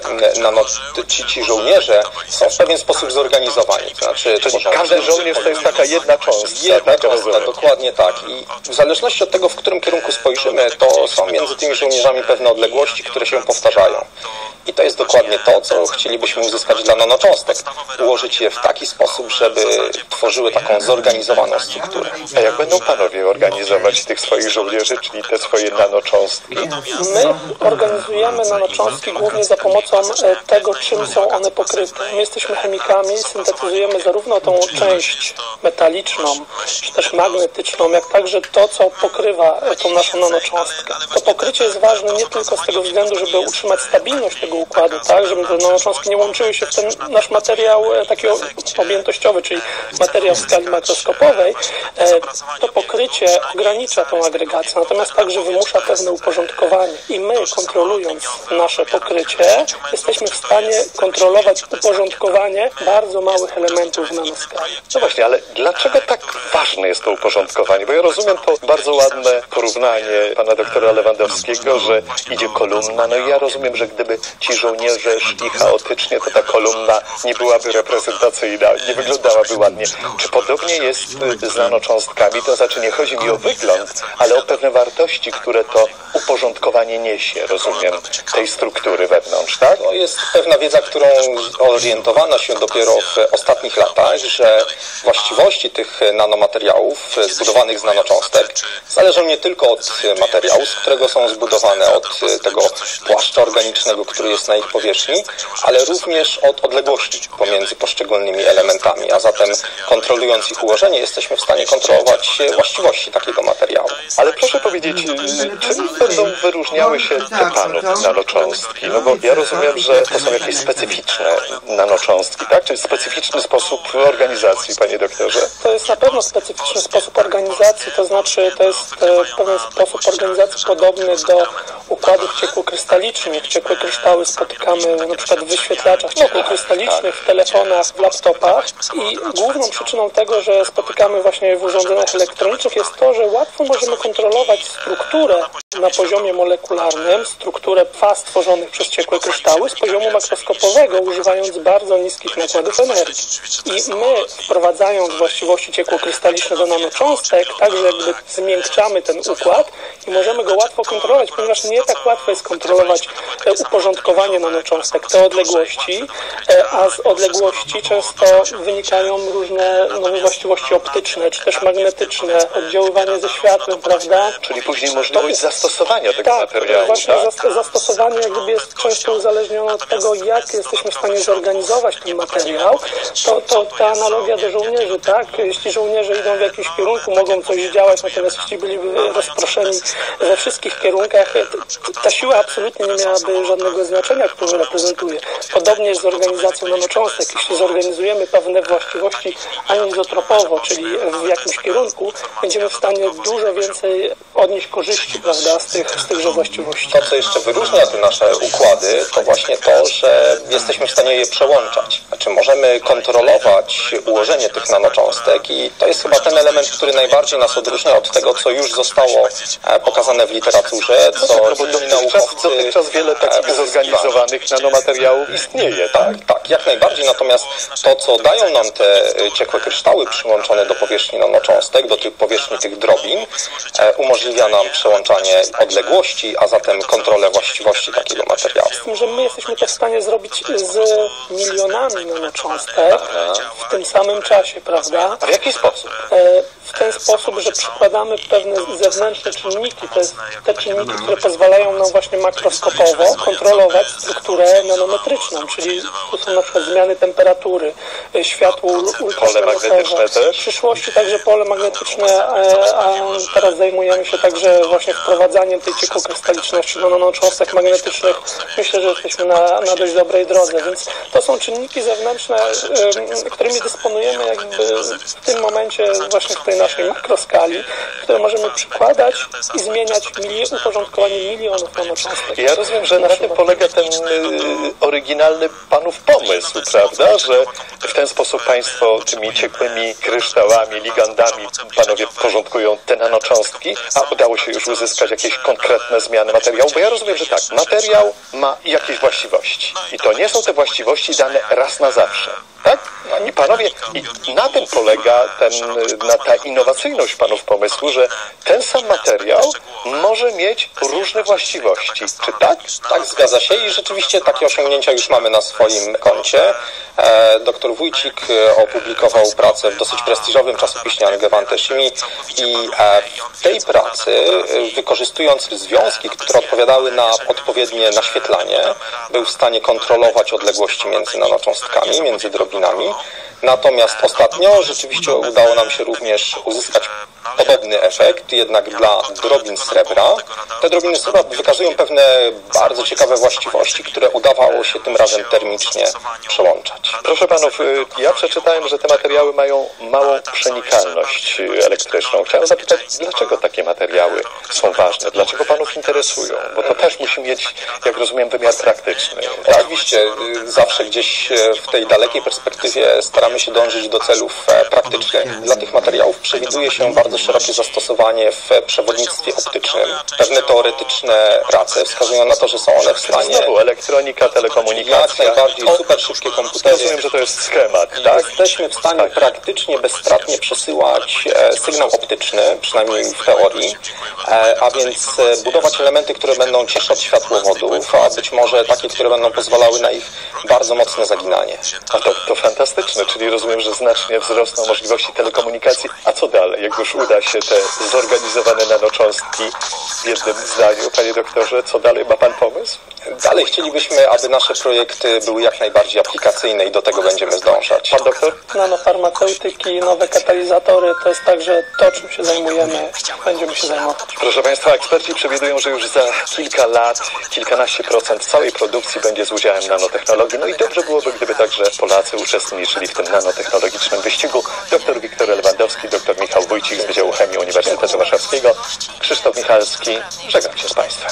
ci żołnierze są w pewien sposób zorganizowani. To znaczy, każdy żołnierz to jest taka jedna cząstka. Jedna cząstka, dokładnie tak. I w zależności od tego, w którym kierunku spojrzymy, to są między tymi żołnierzami pewne odległości, które się powtarzają. I to jest dokładnie to, co chcielibyśmy uzyskać dla nanocząstek. Ułożyć je w taki sposób, żeby tworzyły taką zorganizowaną strukturę. A jak będą panowie organizować tych swoich żołnierzy, czyli te swoje nanocząstki? My organizujemy nanocząstki głównie za pomocą tego, czym są one pokryte. My jesteśmy chemikami, syntetyzujemy zarówno tą część metaliczną, czy też magnetyczną, jak także to, co pokrywa tą naszą nanocząstkę. To pokrycie jest ważne nie tylko z tego względu, żeby utrzymać stabilność tego układu, tak, żeby te nanocząstki nie łączyły się w ten nasz materiał taki objętościowy, czyli materiał w skali makroskopowej. To pokrycie ogranicza tą agregację, natomiast także wymusza pewne uporządkowanie. I my, kontrolując nasze pokrycie, jesteśmy w stanie kontrolować uporządkowanie bardzo małych elementów w nanoskali. No właśnie, ale dlaczego tak ważne jest to uporządkowanie? Bo ja rozumiem to bardzo ładne porównanie pana doktora Lewandowskiego, że idzie kolumna, no i ja rozumiem, że gdyby ci żołnierze szli chaotycznie, to ta kolumna nie byłaby reprezentacyjna, nie wyglądałaby ładnie. Czy podobnie jest z nanocząstkami? To znaczy nie chodzi mi o wygląd, ale o pewne wartości, które to uporządkowanie niesie, rozumiem, tej tej struktury wewnątrz, tak? No jest pewna wiedza, którą orientowano się dopiero w ostatnich latach, że właściwości tych nanomateriałów zbudowanych z nanocząstek zależą nie tylko od materiału, z którego są zbudowane, od tego płaszcza organicznego, który jest na ich powierzchni, ale również od odległości pomiędzy poszczególnymi elementami, a zatem kontrolując ich ułożenie jesteśmy w stanie kontrolować właściwości takiego materiału. Ale proszę powiedzieć, czym będą wyróżniały się te panów nanocząstki? No bo ja rozumiem, że to są jakieś specyficzne nanocząstki, tak? Czy specyficzny sposób organizacji, panie doktorze? To jest na pewno specyficzny sposób organizacji, to znaczy to jest pewien sposób organizacji podobny do układów ciekłokrystalicznych. Ciekłe kryształy spotykamy na przykład w wyświetlaczach ciekłokrystalicznych, w telefonach, w laptopach i główną przyczyną tego, że spotykamy właśnie w urządzeniach elektronicznych jest to, że łatwo możemy kontrolować strukturę na poziomie molekularnym, strukturę faz tworzonych przez ciekłe kryształy z poziomu makroskopowego, używając bardzo niskich nakładów energii. I my, wprowadzając właściwości ciekłokrystaliczne do nanocząstek, także jakby zmiękczamy ten układ i możemy go łatwo kontrolować, ponieważ nie tak łatwo jest kontrolować uporządkowanie nanocząstek, te odległości, a z odległości często wynikają różne nowe właściwości optyczne, czy też magnetyczne, oddziaływanie ze światłem, prawda? Czyli później możliwość zastosowania tego materiału, właśnie zastosowanie jak gdyby jest często uzależnione od tego, jak jesteśmy w stanie zorganizować ten materiał. To ta analogia do żołnierzy, tak? Jeśli żołnierze idą w jakimś kierunku, mogą coś działać, natomiast jeśli byliby rozproszeni we wszystkich kierunkach, ta siła absolutnie nie miałaby żadnego znaczenia, którą reprezentuje. Podobnie jest z organizacją nanocząstek. Jeśli zorganizujemy pewne właściwości anizotropowo, czyli w jakimś kierunku, będziemy w stanie dużo więcej odnieść korzyści, prawda, z tychże właściwości. To, co jeszcze wyróżnia te nasze układy, to właśnie to, że jesteśmy w stanie je przełączać. Znaczy możemy kontrolować ułożenie tych nanocząstek i to jest chyba ten element, który najbardziej nas odróżnia od tego, co już zostało pokazane w literaturze, co dotychczas wiele takich zorganizowanych nanomateriałów istnieje, tak? Tak, jak najbardziej, natomiast to, co dają nam te ciekłe kryształy przyłączone do powierzchni nanocząstek, do tych powierzchni tych drobin, umożliwia nam przełączanie odległości, a zatem kontrolę właściwości takiego materiału. Z tym, że my jesteśmy to w stanie zrobić z milionami nanocząstek w tym samym czasie, prawda? A w jaki sposób? W ten sposób, że przykładamy pewne zewnętrzne czynniki, to jest te czynniki, które pozwalają nam właśnie makroskopowo kontrolować strukturę nanometryczną, czyli tu są na przykład zmiany temperatury, światło ultrafioletowe. W przyszłości także pole magnetyczne, a teraz zajmujemy się także właśnie wprowadzaniem tej ciekłokrystaliczności do nanocząstek magnetycznych. Myślę, że jesteśmy na dość dobrej drodze, więc to są czynniki zewnętrzne, którymi dysponujemy jakby w tym momencie właśnie w tej naszej makroskali, które możemy przykładać i zmieniać uporządkowanie milionów nanocząstek. Ja rozumiem, że na tym polega ten oryginalny panów pomysł, prawda? Że w ten sposób państwo tymi ciekłymi kryształami, ligandami panowie porządkują te nanocząstki, a udało się już uzyskać jakieś konkretne zmiany materiału, bo ja rozumiem, że tak, materiał ma jakieś właściwości i to nie są te właściwości dane raz na zawsze. Tak? I panowie, i na tym polega ta innowacyjność panów pomysłu, że ten sam materiał może mieć różne właściwości. Czy tak? Tak, zgadza się i rzeczywiście takie osiągnięcia już mamy na swoim koncie. Dr Wójcik opublikował pracę w dosyć prestiżowym czasopiśmie Angewandte Chemie i w tej pracy, wykorzystując związki, które odpowiadały na odpowiednie naświetlanie, był w stanie kontrolować odległości między nanocząstkami, między drobinami. Natomiast ostatnio rzeczywiście udało nam się również uzyskać podobny efekt, jednak dla drobin srebra. Te drobiny srebra wykazują pewne bardzo ciekawe właściwości, które udawało się tym razem termicznie przełączać. Proszę panów, ja przeczytałem, że te materiały mają małą przenikalność elektryczną. Chciałem zapytać, dlaczego takie materiały są ważne? Dlaczego panów interesują? Bo to też musi mieć, jak rozumiem, wymiar praktyczny. Tak? Oczywiście, zawsze gdzieś w tej dalekiej perspektywie staramy się dążyć do celów praktycznych. Dla tych materiałów przewiduje się bardzo szerokie zastosowanie w przewodnictwie optycznym. Pewne teoretyczne prace wskazują na to, że są one w stanie... Znowu elektronika, telekomunikacja. Jak najbardziej, super szybkie komputery. Rozumiem, że to jest schemat, tak? Jesteśmy w stanie praktycznie bezstratnie przesyłać sygnał optyczny, przynajmniej w teorii, a więc budować elementy, które będą cieszyć światłowodów, a być może takie, które będą pozwalały na ich bardzo mocne zaginanie. A to fantastyczne, czyli rozumiem, że znacznie wzrosną możliwości telekomunikacji. A co dalej, jak już uda się te zorganizowane nanocząstki w jednym zdaniu, panie doktorze, co dalej, ma pan pomysł? Dalej chcielibyśmy, aby nasze projekty były jak najbardziej aplikacyjne i do tego będziemy zdążać. Pan doktor? Nanofarmaceutyki, nowe katalizatory, to jest także to, czym się zajmujemy, będziemy się zajmować. Proszę państwa, eksperci przewidują, że już za kilka lat, kilkanaście procent całej produkcji będzie z udziałem nanotechnologii. No i dobrze byłoby, gdyby także Polacy uczestniczyli w tym nanotechnologicznym wyścigu. Dr Wiktor Lewandowski, dr Michał Wójcik z Wydziału Chemii Uniwersytetu Warszawskiego, Krzysztof Michalski. Żegnam się z państwem.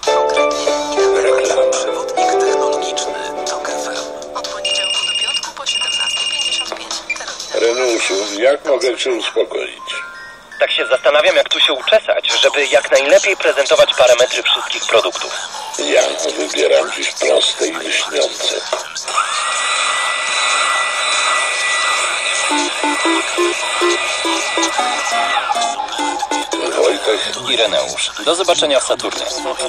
Przewodnik technologiczny TOK FM. Od poniedziałku do piątku po 17:55. Renusiu, jak mogę cię uspokoić? Tak się zastanawiam, jak tu się uczesać, żeby jak najlepiej prezentować parametry wszystkich produktów. Ja wybieram dziś proste i lśniące. Wojtek i Reneusz. Do zobaczenia w Saturnie.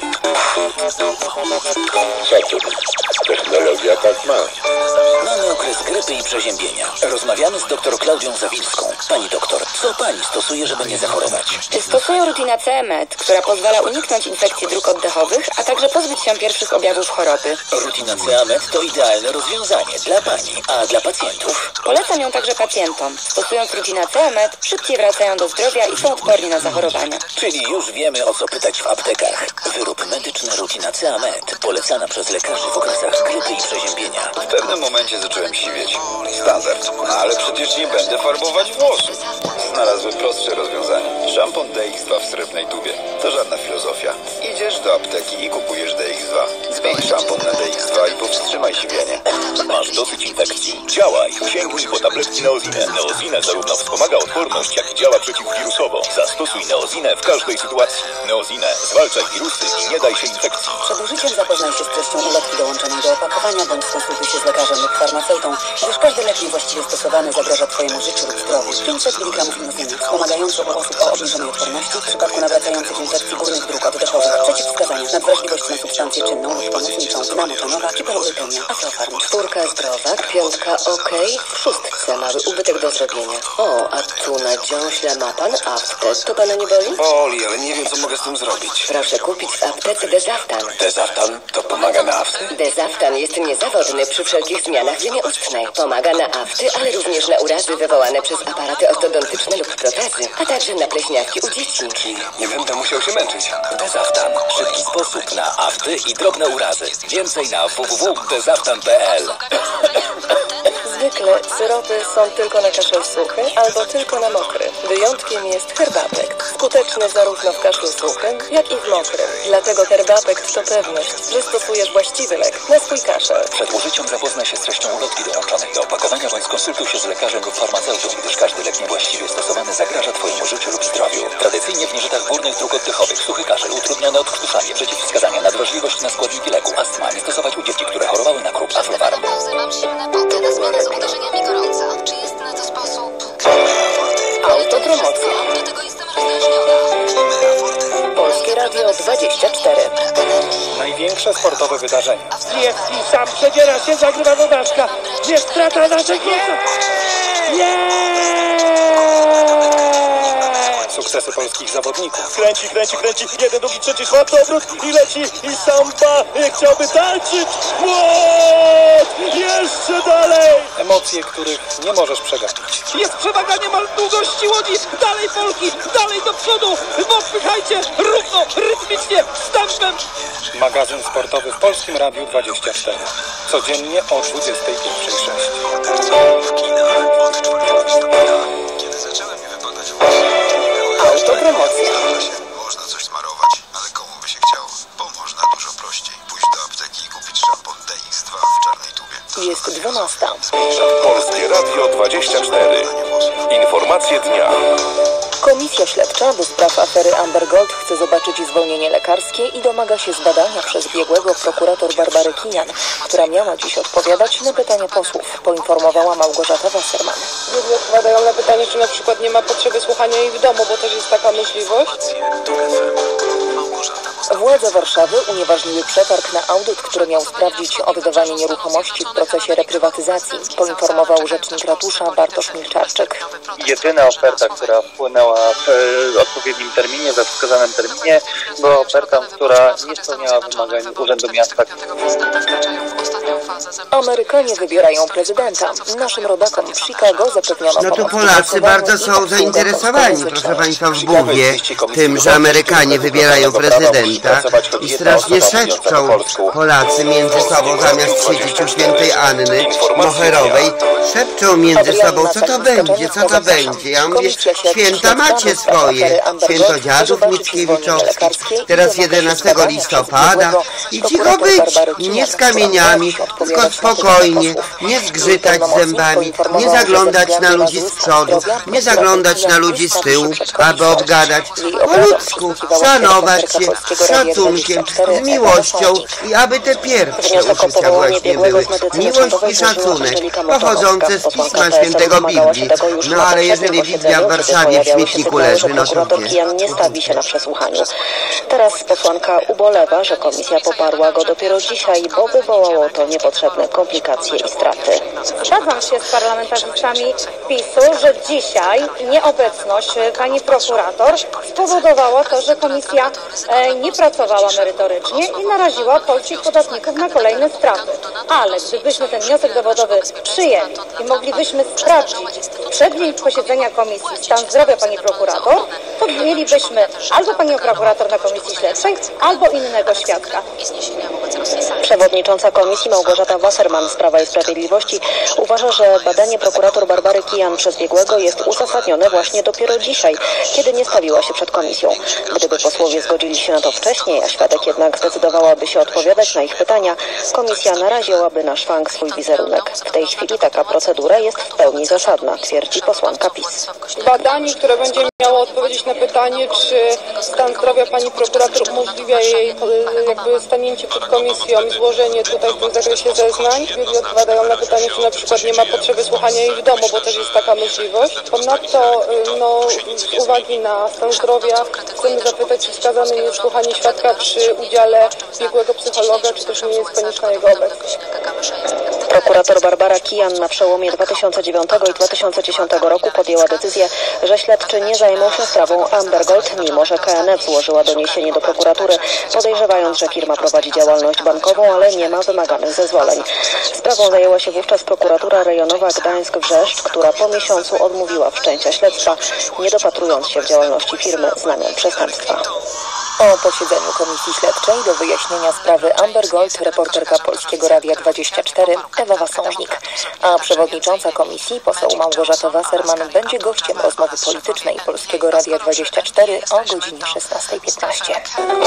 Saturn. Technologia tak ma. Mamy okres grypy i przeziębienia. Rozmawiamy z dr Klaudią Zawilską. Pani doktor, co pani stosuje, żeby nie zachorować? Stosuję Rutinacea Med, która pozwala uniknąć infekcji dróg oddechowych, a także pozbyć się pierwszych objawów choroby. Rutinacea Med to idealne rozwiązanie dla pani, a dla pacjentów? Polecam ją także pacjentom. Stosując Rutinacea Med, szybciej wracają do zdrowia i są odporni na zachorowania. Czyli już wiemy, o co pytać w aptekach. Wyrób medyczny Rutinacea Med, polecana przez lekarzy w okresach grypy i przeziębienia. W pewnym momencie zacząłem siwieć. Standard. No ale przecież nie będę farbować włosów. Znalazłem prostsze rozwiązanie. Szampon DX2 w srebrnej tubie. To żadna filozofia. Idziesz do apteki i kupujesz DX2. Zmień szampon na DX2 i powstrzymaj siwienie. Masz dosyć infekcji? Działaj! Sięgnij po tabletki Neozinę. Neozinę zarówno wspomaga odporność, jak i działa przeciwwirusowo. Zastosuj Neozinę w każdej sytuacji. Neozinę. Zwalczaj wirusy i nie daj się infekcji. Przed użyciem zapoznaj się z treścią ulotki dołączonej do opakowania, bądź konsultuj się z lekarzem lub farmaceutą, gdyż każdy lek niewłaściwie stosowany zagraża Twojemu życiu lub zdrowiu. 500 mg Neozyny, wspomagający u osób o obniżonej odporności w przypadku nawracających infekcji górnych dróg oddechowych. Przeciwwskazania: nadwrażliwość na substancję czynną lub pomocniczą, nanotonowa, hiperurytemia, Aflofarm. 4 zdrowak, 5 OK, w 6 mały ubytek do zrobienia. O, a tu na dziąśle ma pan Aftet. To pana nie boli? Boli, ale nie wiem, co mogę z tym zrobić. Proszę kupić w aptece Dezaftan. Dezaftan? To pomaga na afty? Dezaftan jest niezawodny przy wszelkich zmianach linii ustnej. Pomaga na afty, ale również na urazy wywołane przez aparaty ortodontyczne lub protezy, a także na pleśniawki u dzieci. Czyli nie będę musiał się męczyć. Dezaftan. Szybki sposób na afty i drobne urazy. Więcej na www.dezaftan.pl. Zwykle syropy są tylko na kaszel suchy albo tylko na mokry. Wyjątkiem jest Herbapekt. Skuteczny zarówno w kaszlu suchym, jak i w mokrym. Dlatego Herbapekt to pewność, że stosujesz właściwy lek na swój kaszel. Przed użyciem zapoznaj się z treścią ulotki dołączonej do opakowania, bądź skonsultuj się z lekarzem lub farmaceutą, gdyż każdy lek niewłaściwie stosowany zagraża Twojemu życiu lub zdrowiu. Tradycyjnie w nieżytach górnych dróg oddechowych suchy kaszel, utrudnione odkrtuszanie, przeciwwskazania, nadwrażliwość na składniki leku, astma, nie stosować u dzieci, które chorowały na kruk, Aflofarm. Mam silne poty na zmianę z uderzeniami gorąca. Czy jest na to sposób? Autopromocja. Do tego jestem rozdrażniona. Polskie Radio 24. Największe sportowe wydarzenie. Zwiewski sam przedziera się, zagrywa do Daszka. Nie strata naszych Sukcesy polskich zawodników. Kręci. Jeden, drugi, trzeci, czwarty obrót i leci. I Samba chciałby tańczyć. Młot! Jeszcze dalej! Emocje, których nie możesz przegapić. Jest przewaga niemal długości łodzi. Dalej Polki, dalej do przodu. Popychajcie równo, rytmicznie, wstępem. Magazyn sportowy w Polskim Radiu 24. Codziennie o 21:06. W kinach od 4 listopada. Kiedy zaczęły mi wypadać włosy. Autopromocja. Można coś smarować, ale komu by się chciało? Bo można dużo prościej. Pójść do apteki i kupić szampon DX2 w czarnej tubie. Jest 12. Polskie Radio 24. Informacje dnia. Komisja Biuro Śledcze do spraw afery Amber Gold chce zobaczyć zwolnienie lekarskie i domaga się zbadania przez biegłego prokurator Barbary Kijan, która miała dziś odpowiadać na pytania posłów, poinformowała Małgorzata Wasserman. Biegli odpowiadają na pytanie, czy na przykład nie ma potrzeby słuchania jej w domu, bo też jest taka możliwość. Władze Warszawy unieważniły przetarg na audyt, który miał sprawdzić oddawanie nieruchomości w procesie reprywatyzacji, poinformował rzecznik ratusza Bartosz Milczarczyk. Jedyna oferta, która wpłynęła w odpowiednim terminie, we wskazanym terminie, była ofertą, która nie spełniała wymagań Urzędu Miasta. Amerykanie wybierają prezydenta. Naszym rodakom w Chicago zapewniono No to Polacy bardzo są zainteresowani, proszę Państwa, w Buwie tym, że Amerykanie wybierają prezydenta i strasznie szepczą Polacy między sobą, zamiast siedzieć u świętej Anny Moherowej, szepczą między sobą, co to będzie, co to będzie. Ja mówię, święta macie swoje, święto dziadów Mickiewiczowskich, teraz 11 listopada i cicho być, nie z kamieniami, tylko spokojnie, nie zgrzytać zębami, nie zaglądać na ludzi z przodu, nie zaglądać na ludzi z tyłu, aby obgadać, po ludzku, szanować się, z szacunkiem, z miłością i aby te pierwsze uczucia właśnie były miłość i szacunek pochodzące z Pisma Świętego Biblii. No ale jeżeli Biblia w Warszawie w śmietniku leży, no to Kijan nie stawi się na przesłuchaniu. Teraz posłanka ubolewa, że komisja poparła go dopiero dzisiaj, bo wywołało to niepotrzebne komplikacje i straty. Zgadzam się z parlamentarzystami PiS-u, że dzisiaj nieobecność pani prokurator spowodowała to, że komisja nie pracowała merytorycznie i naraziła polskich podatników na kolejne straty. Ale gdybyśmy ten wniosek dowodowy przyjęli i moglibyśmy sprawdzić w przeddzień posiedzenia komisji stan zdrowia pani prokurator, to mielibyśmy albo panią prokurator na komisji śledczej, albo innego świadka. Przewodnicząca komisji Małgorzata Wasserman z Prawa i Sprawiedliwości uważa, że badanie prokurator Barbary Kijan przez biegłego jest uzasadnione właśnie dopiero dzisiaj, kiedy nie stawiła się przed komisją. Gdyby posłowie zgodzili się na to wcześniej, a świadek jednak zdecydowałaby się odpowiadać na ich pytania, komisja naraziłaby na szwank swój wizerunek. W tej chwili taka procedura jest w pełni zasadna, twierdzi posłanka PiS. Badanie, które będzie miało odpowiedzieć na pytanie, czy stan zdrowia pani prokurator umożliwia jej jakby stanięcie przed komisją i złożenie tutaj w tym zakresie zeznań. Biegli odpowiadają na pytanie, czy na przykład nie ma potrzeby słuchania jej w domu, bo też jest taka możliwość. Ponadto z uwagi na stan zdrowia chcemy zapytać, czy wskazane jest słuchanie świadka przy udziale biegłego psychologa, czy też nie jest konieczna jego obecność. Prokurator Barbara Kijan na przełomie 2009 i 2010 roku podjęła decyzję, że śledczy nie zajmą się sprawą Amber Gold, mimo że KNF złożyła doniesienie do prokuratury, podejrzewając, że firma prowadzi działalność bankową, ale nie ma wymaganych zezwoleń. Sprawą zajęła się wówczas prokuratura rejonowa Gdańsk-Brzeszcz, która po miesiącu odmówiła wszczęcia śledztwa, nie dopatrując się w działalności firmy znamion przestępstwa. O posiedzeniu Komisji Śledczej do wyjaśnienia sprawy Amber Gold reporterka Polskiego Radia 24 Ewa Wasążnik, a przewodnicząca komisji poseł Małgorzata Wasserman będzie gościem rozmowy politycznej Polskiego Radia 24 o godzinie 16:15.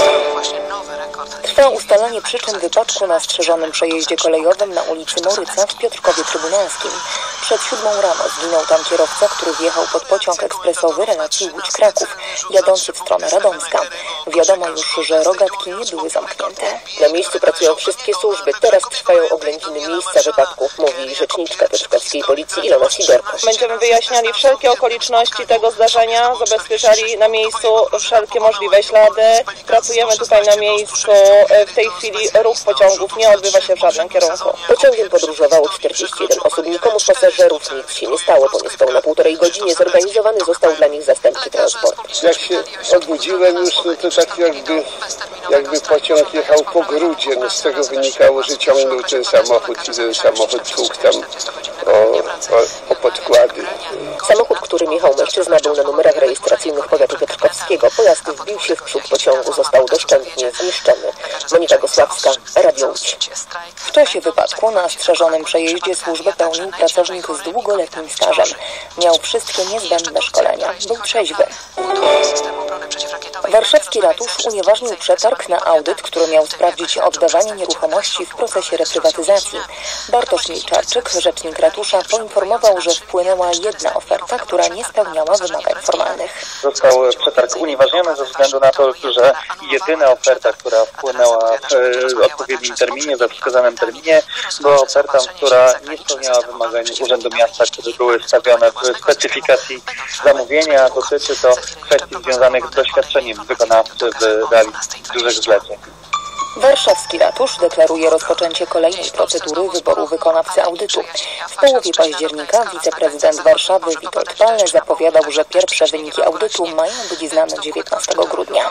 Trwa ustalanie przyczyn wypadku na strzeżonym przejeździe kolejowym na ulicy Moryca w Piotrkowie Trybunalskim. Przed 7 rano zginął tam kierowca, który wjechał pod pociąg ekspresowy relacji Łódź-Kraków, jadący w stronę Radomska. Wiadomo już, że rogatki nie były zamknięte. Na miejscu pracują wszystkie służby. Teraz trwają oględziny miejsca wypadku, mówi rzeczniczka piotrkowskiej policji Ilona Sidorko. Będziemy wyjaśniali wszelkie okoliczności tego zdarzenia, zabezpieczali na miejscu wszelkie możliwe ślady. Pracujemy tutaj na miejscu. W tej chwili ruch pociągów nie odbywa się w żadnym kierunku. Pociągiem podróżowało 41 osób. Nikomu z pasażerów nic się nie stało. Po niespełna 1,5 godziny zorganizowany został dla nich zastępczy transport. Jak się obudziłem już, to tak jakby pociąg jechał po grudzie. No z tego wynikało, że ciągnął ten samochód i ten samochód tłukł tam o podkłady. Samochód, którym jechał mężczyzna, był na numerach rejestracyjnych powiatu piotrkowskiego. Pojazd wbił się w przód pociągu, został doszczętnie zniszczony. Monika Gosławska, Radio Łódź. W czasie wypadku na strzeżonym przejeździe służbę pełnił pracownik z długoletnim stażem. Miał wszystkie niezbędne szkolenia. Był trzeźwy. Warszawski ratusz unieważnił przetarg na audyt, który miał sprawdzić oddawanie nieruchomości w procesie reprywatyzacji. Bartosz Milczarczyk, rzecznik ratusza, poinformował, że wpłynęła jedna oferta, która nie spełniała wymagań formalnych. Został przetarg unieważniony ze względu na to, że jedyna oferta, która wpłynęła w odpowiednim terminie, we wskazanym terminie, była ofertą, która nie spełniała wymagań Urzędu Miasta, które były stawione w specyfikacji zamówienia. Dotyczy to kwestii związanych z doświadczeniem wykonawcy w realizacji dużych zleceń. Warszawski ratusz deklaruje rozpoczęcie kolejnej procedury wyboru wykonawcy audytu. W połowie października wiceprezydent Warszawy Witold Palne zapowiadał, że pierwsze wyniki audytu mają być znane 19 grudnia.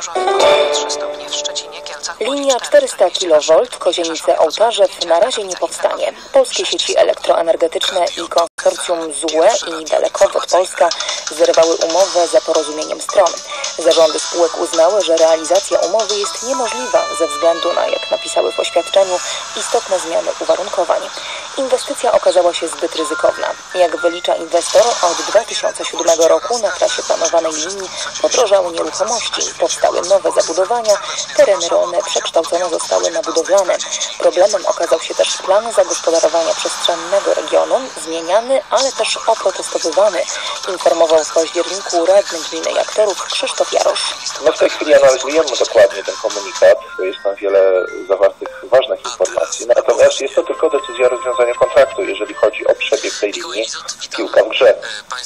Linia 400 kV Kozienice-Ołtarzew na razie nie powstanie. Polskie sieci elektroenergetyczne i konsorcjum ZUE i Dalekowod Polska zerwały umowę za porozumieniem stron. Zarządy spółek uznały, że realizacja umowy jest niemożliwa ze względu na, jak napisały w oświadczeniu, istotne zmiany uwarunkowań. Inwestycja okazała się zbyt ryzykowna. Jak wylicza inwestor, od 2007 roku na trasie planowanej linii podrożały nieruchomości, powstały nowe zabudowania, tereny rolne przekształcone zostały na budowlane. Problemem okazał się też plan zagospodarowania przestrzennego regionu, zmieniany, ale też oprotestowywany, informował w październiku radny gminy Jaktorów Krzysztof Jarosz. My w tej chwili analizujemy dokładnie ten komunikat, jest tam wiele zawartych ważnych informacji, natomiast jest to tylko decyzja rozwiązania kontraktu. Jeżeli chodzi o przebieg tej linii, piłka w grze.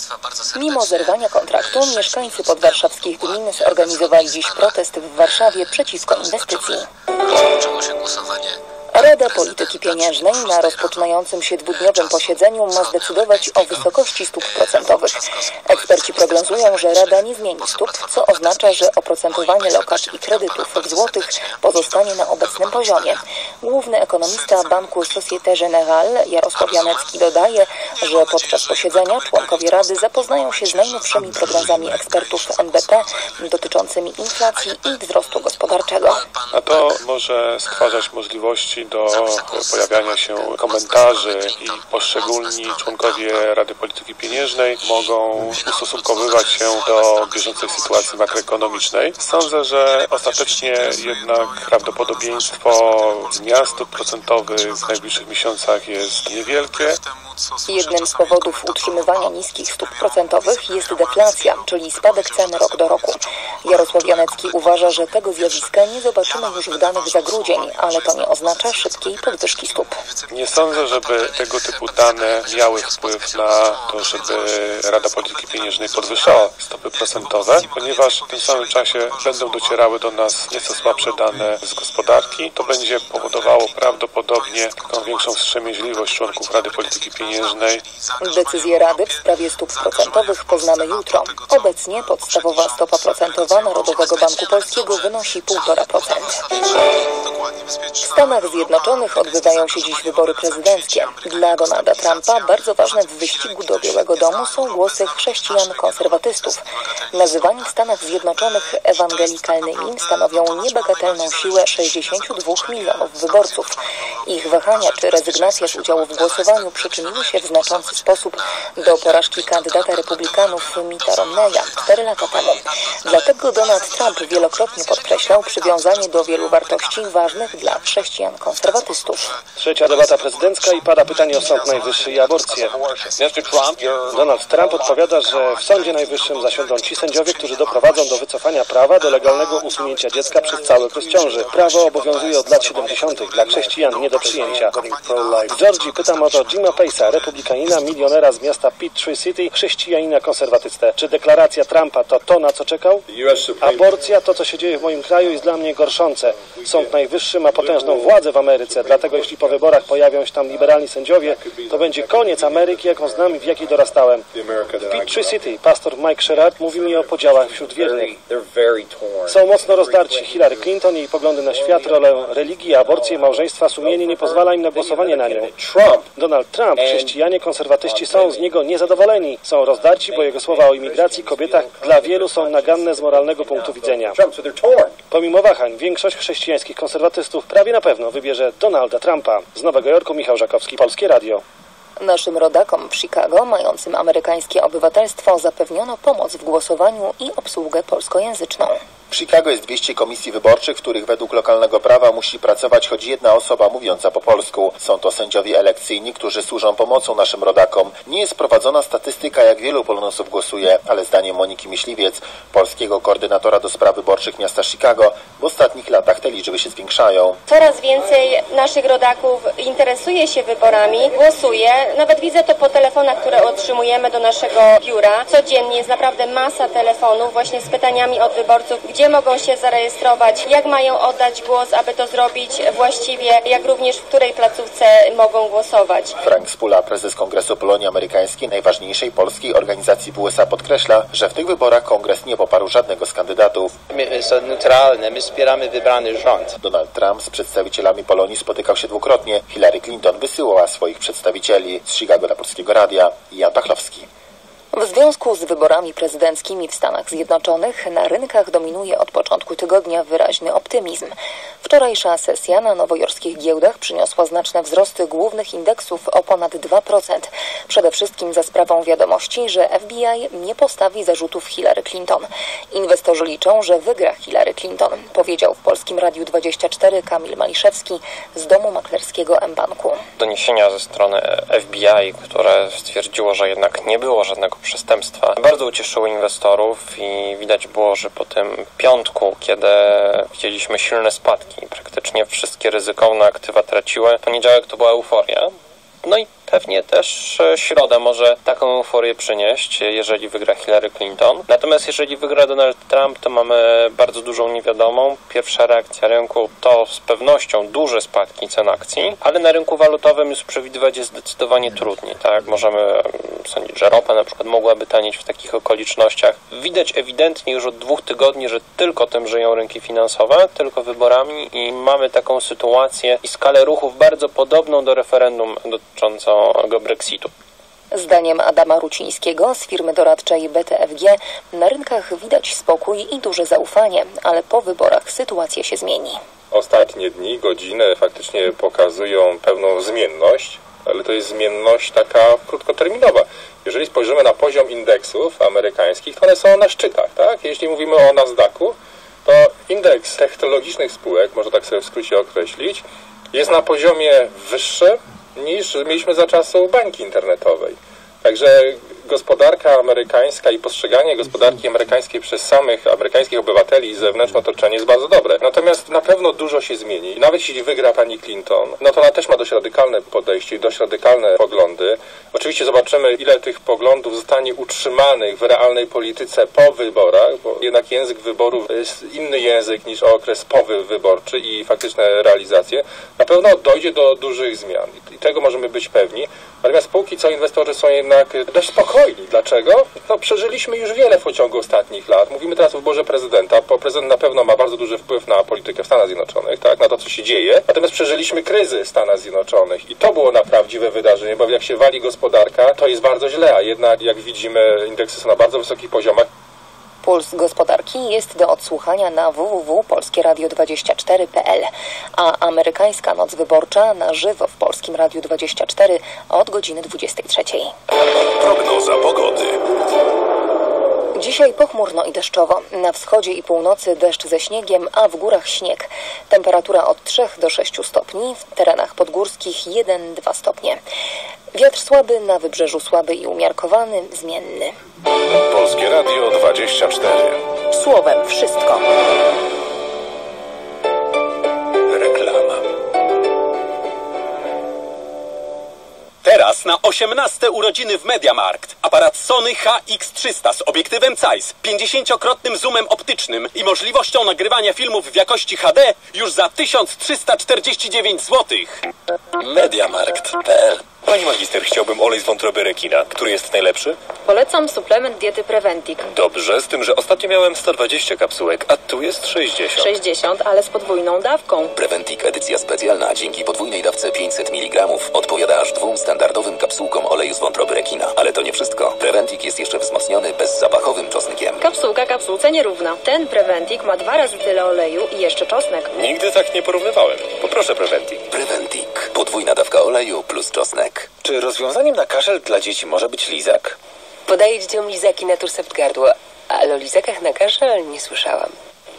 Mimo zerwania kontraktu mieszkańcy podwarszawskich gmin zorganizowali dziś protest w Warszawie przeciwko inwestycji. Rozpoczęło się głosowanie. Rada Polityki Pieniężnej na rozpoczynającym się dwudniowym posiedzeniu ma zdecydować o wysokości stóp procentowych. Eksperci prognozują, że Rada nie zmieni stóp, co oznacza, że oprocentowanie lokat i kredytów w złotych pozostanie na obecnym poziomie. Główny ekonomista banku Société Générale Jarosław Janecki dodaje, że podczas posiedzenia członkowie Rady zapoznają się z najnowszymi prognozami ekspertów NBP dotyczącymi inflacji i wzrostu gospodarczego. A to może stwarzać możliwości do pojawiania się komentarzy i poszczególni członkowie Rady Polityki Pieniężnej mogą ustosunkowywać się do bieżącej sytuacji makroekonomicznej. Sądzę, że ostatecznie jednak prawdopodobieństwo zmian stóp procentowych w najbliższych miesiącach jest niewielkie. Jednym z powodów utrzymywania niskich stóp procentowych jest deflacja, czyli spadek cen rok do roku. Jarosław Janecki uważa, że tego zjawiska nie zobaczymy już w danych za grudzień, ale to nie oznacza szybkiej podwyżki stóp. Nie sądzę, żeby tego typu dane miały wpływ na to, żeby Rada Polityki Pieniężnej podwyższała stopy procentowe, ponieważ w tym samym czasie będą docierały do nas nieco słabsze dane z gospodarki. To będzie powodowało prawdopodobnie taką większą wstrzemięźliwość członków Rady Polityki Pieniężnej. Decyzję Rady w sprawie stóp procentowych poznamy jutro. Obecnie podstawowa stopa procentowa Narodowego Banku Polskiego wynosi 1,5%. W Stanach Zjednoczonych odbywają się dziś wybory prezydenckie. Dla Donalda Trumpa bardzo ważne w wyścigu do Białego Domu są głosy chrześcijan konserwatystów. Nazywani w Stanach Zjednoczonych ewangelikalnymi stanowią niebagatelną siłę 62 milionów wyborców. Ich wahania czy rezygnacja z udziału w głosowaniu przyczyniły się w znaczący sposób do porażki kandydata republikanów Mitta Romneya 4 lata temu. Dlatego Donald Trump wielokrotnie podkreślał przywiązanie do wielu wartości ważnych dla chrześcijan konserwatystów. Trzecia debata prezydencka i pada pytanie o Sąd Najwyższy i aborcję. Donald Trump odpowiada, że w Sądzie Najwyższym zasiądą ci sędziowie, którzy doprowadzą do wycofania prawa do legalnego usunięcia dziecka przez cały okres ciąży. Prawo obowiązuje od lat 70. dla chrześcijan nie do przyjęcia. W Georgii pytam o to Jima Pace'a, republikanina, milionera z miasta Peachtree City, chrześcijanina konserwatystę. Czy deklaracja Trumpa to, na co czekał? Aborcja, to co się dzieje w moim kraju, jest dla mnie gorszące. Sąd Najwyższy ma potężną władzę w Ameryce, dlatego jeśli po wyborach pojawią się tam liberalni sędziowie, to będzie koniec Ameryki, jaką znam i w jakiej dorastałem. W Peachtree City pastor Mike Sherrard mówi mi o podziałach wśród wiernych. Są mocno rozdarci. Hillary Clinton, jej poglądy na świat, rolę religii, aborcję, małżeństwa, sumienie nie pozwala im na głosowanie na nią. Donald Trump, chrześcijanie, konserwatyści są z niego niezadowoleni. Są rozdarci, bo jego słowa o imigracji, kobietach dla wielu są naganne z moralnego punktu widzenia. Pomimo wahań, większość chrześcijańskich konserwatystów prawie na pewno wybierze Donalda Trumpa. Z Nowego Jorku Michał Żakowski, Polskie Radio. Naszym rodakom w Chicago, mającym amerykańskie obywatelstwo, zapewniono pomoc w głosowaniu i obsługę polskojęzyczną. W Chicago jest 200 komisji wyborczych, w których według lokalnego prawa musi pracować choć jedna osoba mówiąca po polsku. Są to sędziowie elekcyjni, którzy służą pomocą naszym rodakom. Nie jest prowadzona statystyka, jak wielu Polonusów głosuje, ale zdaniem Moniki Myśliwiec, polskiego koordynatora do spraw wyborczych miasta Chicago, w ostatnich latach te liczby się zwiększają. Coraz więcej naszych rodaków interesuje się wyborami, głosuje. Nawet widzę to po telefonach, które otrzymujemy do naszego biura. Codziennie jest naprawdę masa telefonów właśnie z pytaniami od wyborców, gdzie mogą się zarejestrować, jak mają oddać głos, aby to zrobić właściwie, jak również w której placówce mogą głosować. Frank Spula, prezes Kongresu Polonii Amerykańskiej, najważniejszej polskiej organizacji w USA, podkreśla, że w tych wyborach Kongres nie poparł żadnego z kandydatów. My są neutralne, my wspieramy wybrany rząd. Donald Trump z przedstawicielami Polonii spotykał się dwukrotnie. Hillary Clinton wysyłała swoich przedstawicieli. Z Chicago dla Polskiego Radia, Jan Pachlowski. W związku z wyborami prezydenckimi w Stanach Zjednoczonych na rynkach dominuje od początku tygodnia wyraźny optymizm. Wczorajsza sesja na nowojorskich giełdach przyniosła znaczne wzrosty głównych indeksów o ponad 2%. Przede wszystkim za sprawą wiadomości, że FBI nie postawi zarzutów Hillary Clinton. Inwestorzy liczą, że wygra Hillary Clinton, powiedział w Polskim Radiu 24 Kamil Maliszewski z domu maklerskiego mBanku. Doniesienia ze strony FBI, które stwierdziło, że jednak nie było żadnego przestępstwa, bardzo ucieszyły inwestorów i widać było, że po tym piątku, kiedy widzieliśmy silne spadki, praktycznie wszystkie ryzykowne aktywa traciły, poniedziałek to była euforia. No i pewnie też środa może taką euforię przynieść, jeżeli wygra Hillary Clinton. Natomiast jeżeli wygra Donald Trump, to mamy bardzo dużą niewiadomą. Pierwsza reakcja rynku to z pewnością duże spadki cen akcji, ale na rynku walutowym już przewidywać jest zdecydowanie trudniej. Tak? Możemy sądzić, że ropa na przykład mogłaby tanieć w takich okolicznościach. Widać ewidentnie już od 2 tygodni, że tylko tym żyją rynki finansowe, tylko wyborami i mamy taką sytuację i skalę ruchów bardzo podobną do referendum dotyczącą Brexitu. Zdaniem Adama Rucińskiego z firmy doradczej BTFG na rynkach widać spokój i duże zaufanie, ale po wyborach sytuacja się zmieni. Ostatnie dni, godziny faktycznie pokazują pewną zmienność, ale to jest zmienność taka krótkoterminowa. Jeżeli spojrzymy na poziom indeksów amerykańskich, to one są na szczytach, tak? Jeśli mówimy o Nasdaqu, to indeks technologicznych spółek, można tak sobie w skrócie określić, jest na poziomie wyższym niż mieliśmy za czasów bańki internetowej. Także gospodarka amerykańska i postrzeganie gospodarki amerykańskiej przez samych amerykańskich obywateli i zewnętrzne otoczenie jest bardzo dobre. Natomiast na pewno dużo się zmieni. Nawet jeśli wygra pani Clinton, no to ona też ma dość radykalne podejście i dość radykalne poglądy. Oczywiście zobaczymy, ile tych poglądów zostanie utrzymanych w realnej polityce po wyborach, bo jednak język wyborów jest inny język niż okres powyborczy i faktyczne realizacje. Na pewno dojdzie do dużych zmian i tego możemy być pewni. Natomiast póki co inwestorzy są jednak dość spokojni. Dlaczego? No przeżyliśmy już wiele w ciągu ostatnich lat. Mówimy teraz o wyborze prezydenta, bo prezydent na pewno ma bardzo duży wpływ na politykę w Stanach Zjednoczonych, tak, na to, co się dzieje. Natomiast przeżyliśmy kryzys w Stanach Zjednoczonych i to było na prawdziwe wydarzenie, bo jak się wali gospodarka, to jest bardzo źle, a jednak jak widzimy indeksy są na bardzo wysokich poziomach. Puls gospodarki jest do odsłuchania na www.polskieradio24.pl, a amerykańska noc wyborcza na żywo w Polskim Radiu 24 od godziny 23. Prognoza pogody. Dzisiaj pochmurno i deszczowo. Na wschodzie i północy deszcz ze śniegiem, a w górach śnieg. Temperatura od 3 do 6 stopni, w terenach podgórskich 1-2 stopnie. Wiatr słaby, na wybrzeżu słaby i umiarkowany, zmienny. Polskie Radio 24. Słowem wszystko. Reklama. Teraz na 18 urodziny w MediaMarkt. Aparat Sony HX300 z obiektywem Zeiss, 50-krotnym zoomem optycznym i możliwością nagrywania filmów w jakości HD już za 1349 zł. MediaMarkt.pl. Pani magister, chciałbym olej z wątroby rekina. Który jest najlepszy? Polecam suplement diety Preventic. Dobrze, z tym, że ostatnio miałem 120 kapsułek, a tu jest 60. 60, ale z podwójną dawką. Preventic edycja specjalna. Dzięki podwójnej dawce 500 mg odpowiada aż 2 standardowym kapsułkom oleju z wątroby rekina. Ale to nie wszystko. Preventic jest jeszcze wzmocniony bezzapachowym czosnkiem. Kapsułka kapsułce nierówna. Ten Preventic ma 2 razy tyle oleju i jeszcze czosnek. Nigdy tak nie porównywałem. Poproszę Preventic. Preventic. Podwójna dawka oleju plus czosnek. Czy rozwiązaniem na kaszel dla dzieci może być lizak? Podaję dzieciom lizaki Naturcept Gardło, ale o lizakach na kaszel nie słyszałam.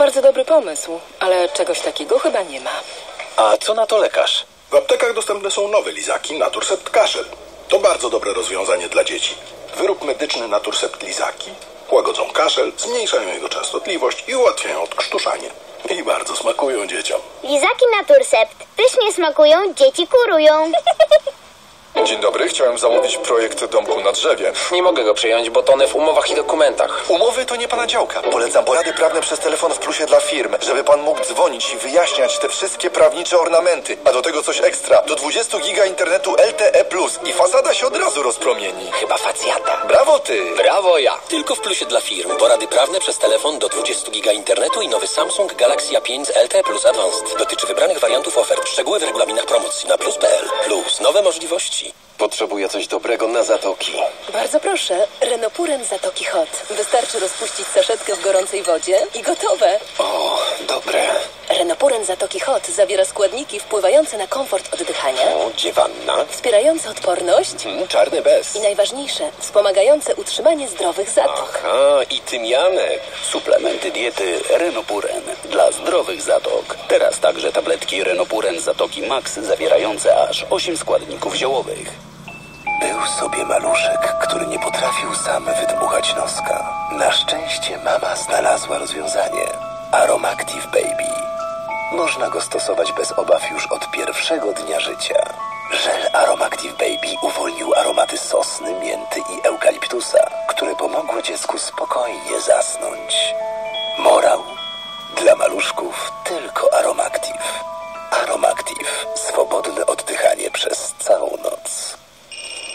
bardzo dobry pomysł, ale czegoś takiego chyba nie ma. A co na to lekarz? W aptekach dostępne są nowe lizaki Naturcept Kaszel. To bardzo dobre rozwiązanie dla dzieci. Wyrób medyczny Naturcept Lizaki łagodzą kaszel, zmniejszają jego częstotliwość i ułatwiają odkrztuszanie. I bardzo smakują dzieciom. Lizaki Naturcept. Pysznie smakują, dzieci kurują. Dzień dobry, chciałem zamówić projekt domku na drzewie. Nie mogę go przyjąć, bo tonę w umowach i dokumentach. Umowy to nie pana działka. Polecam porady prawne przez telefon w plusie dla firm, żeby pan mógł dzwonić i wyjaśniać te wszystkie prawnicze ornamenty. A do tego coś ekstra. Do 20 giga internetu LTE+. I fasada się od razu rozpromieni. Chyba facjata. Brawo ty! Brawo ja! Tylko w plusie dla firm. Porady prawne przez telefon do 20 giga internetu i nowy Samsung Galaxy A5 LTE Plus Advanced. Dotyczy wybranych wariantów ofert. Szczegóły w regulaminach promocji na plus.pl. Plus. Nowe możliwości. Potrzebuję coś dobrego na zatoki. Bardzo proszę, Renopuren Zatoki Hot. Wystarczy rozpuścić saszetkę w gorącej wodzie i gotowe. O, dobre. Renopuren Zatoki Hot zawiera składniki wpływające na komfort oddychania, dziewanna, wspierające odporność, czarny bez i najważniejsze, wspomagające utrzymanie zdrowych zatok. Aha, i tymianek. Suplementy diety Renopuren dla zdrowych zatok. Teraz także tabletki Renopuren Zatoki Max zawierające aż 8 składników ziołowych. Był sobie maluszek, który nie potrafił sam wydmuchać noska. Na szczęście mama znalazła rozwiązanie. Aromactive Baby. Można go stosować bez obaw już od pierwszego dnia życia. Żel Aromactive Baby uwolnił aromaty sosny, mięty i eukaliptusa, które pomogły dziecku spokojnie zasnąć. Morał? Dla maluszków tylko Aromactive. Aromactive. Swobodne oddychanie przez całą noc.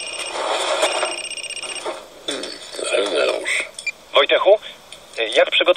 Wojtechu, jak przygotować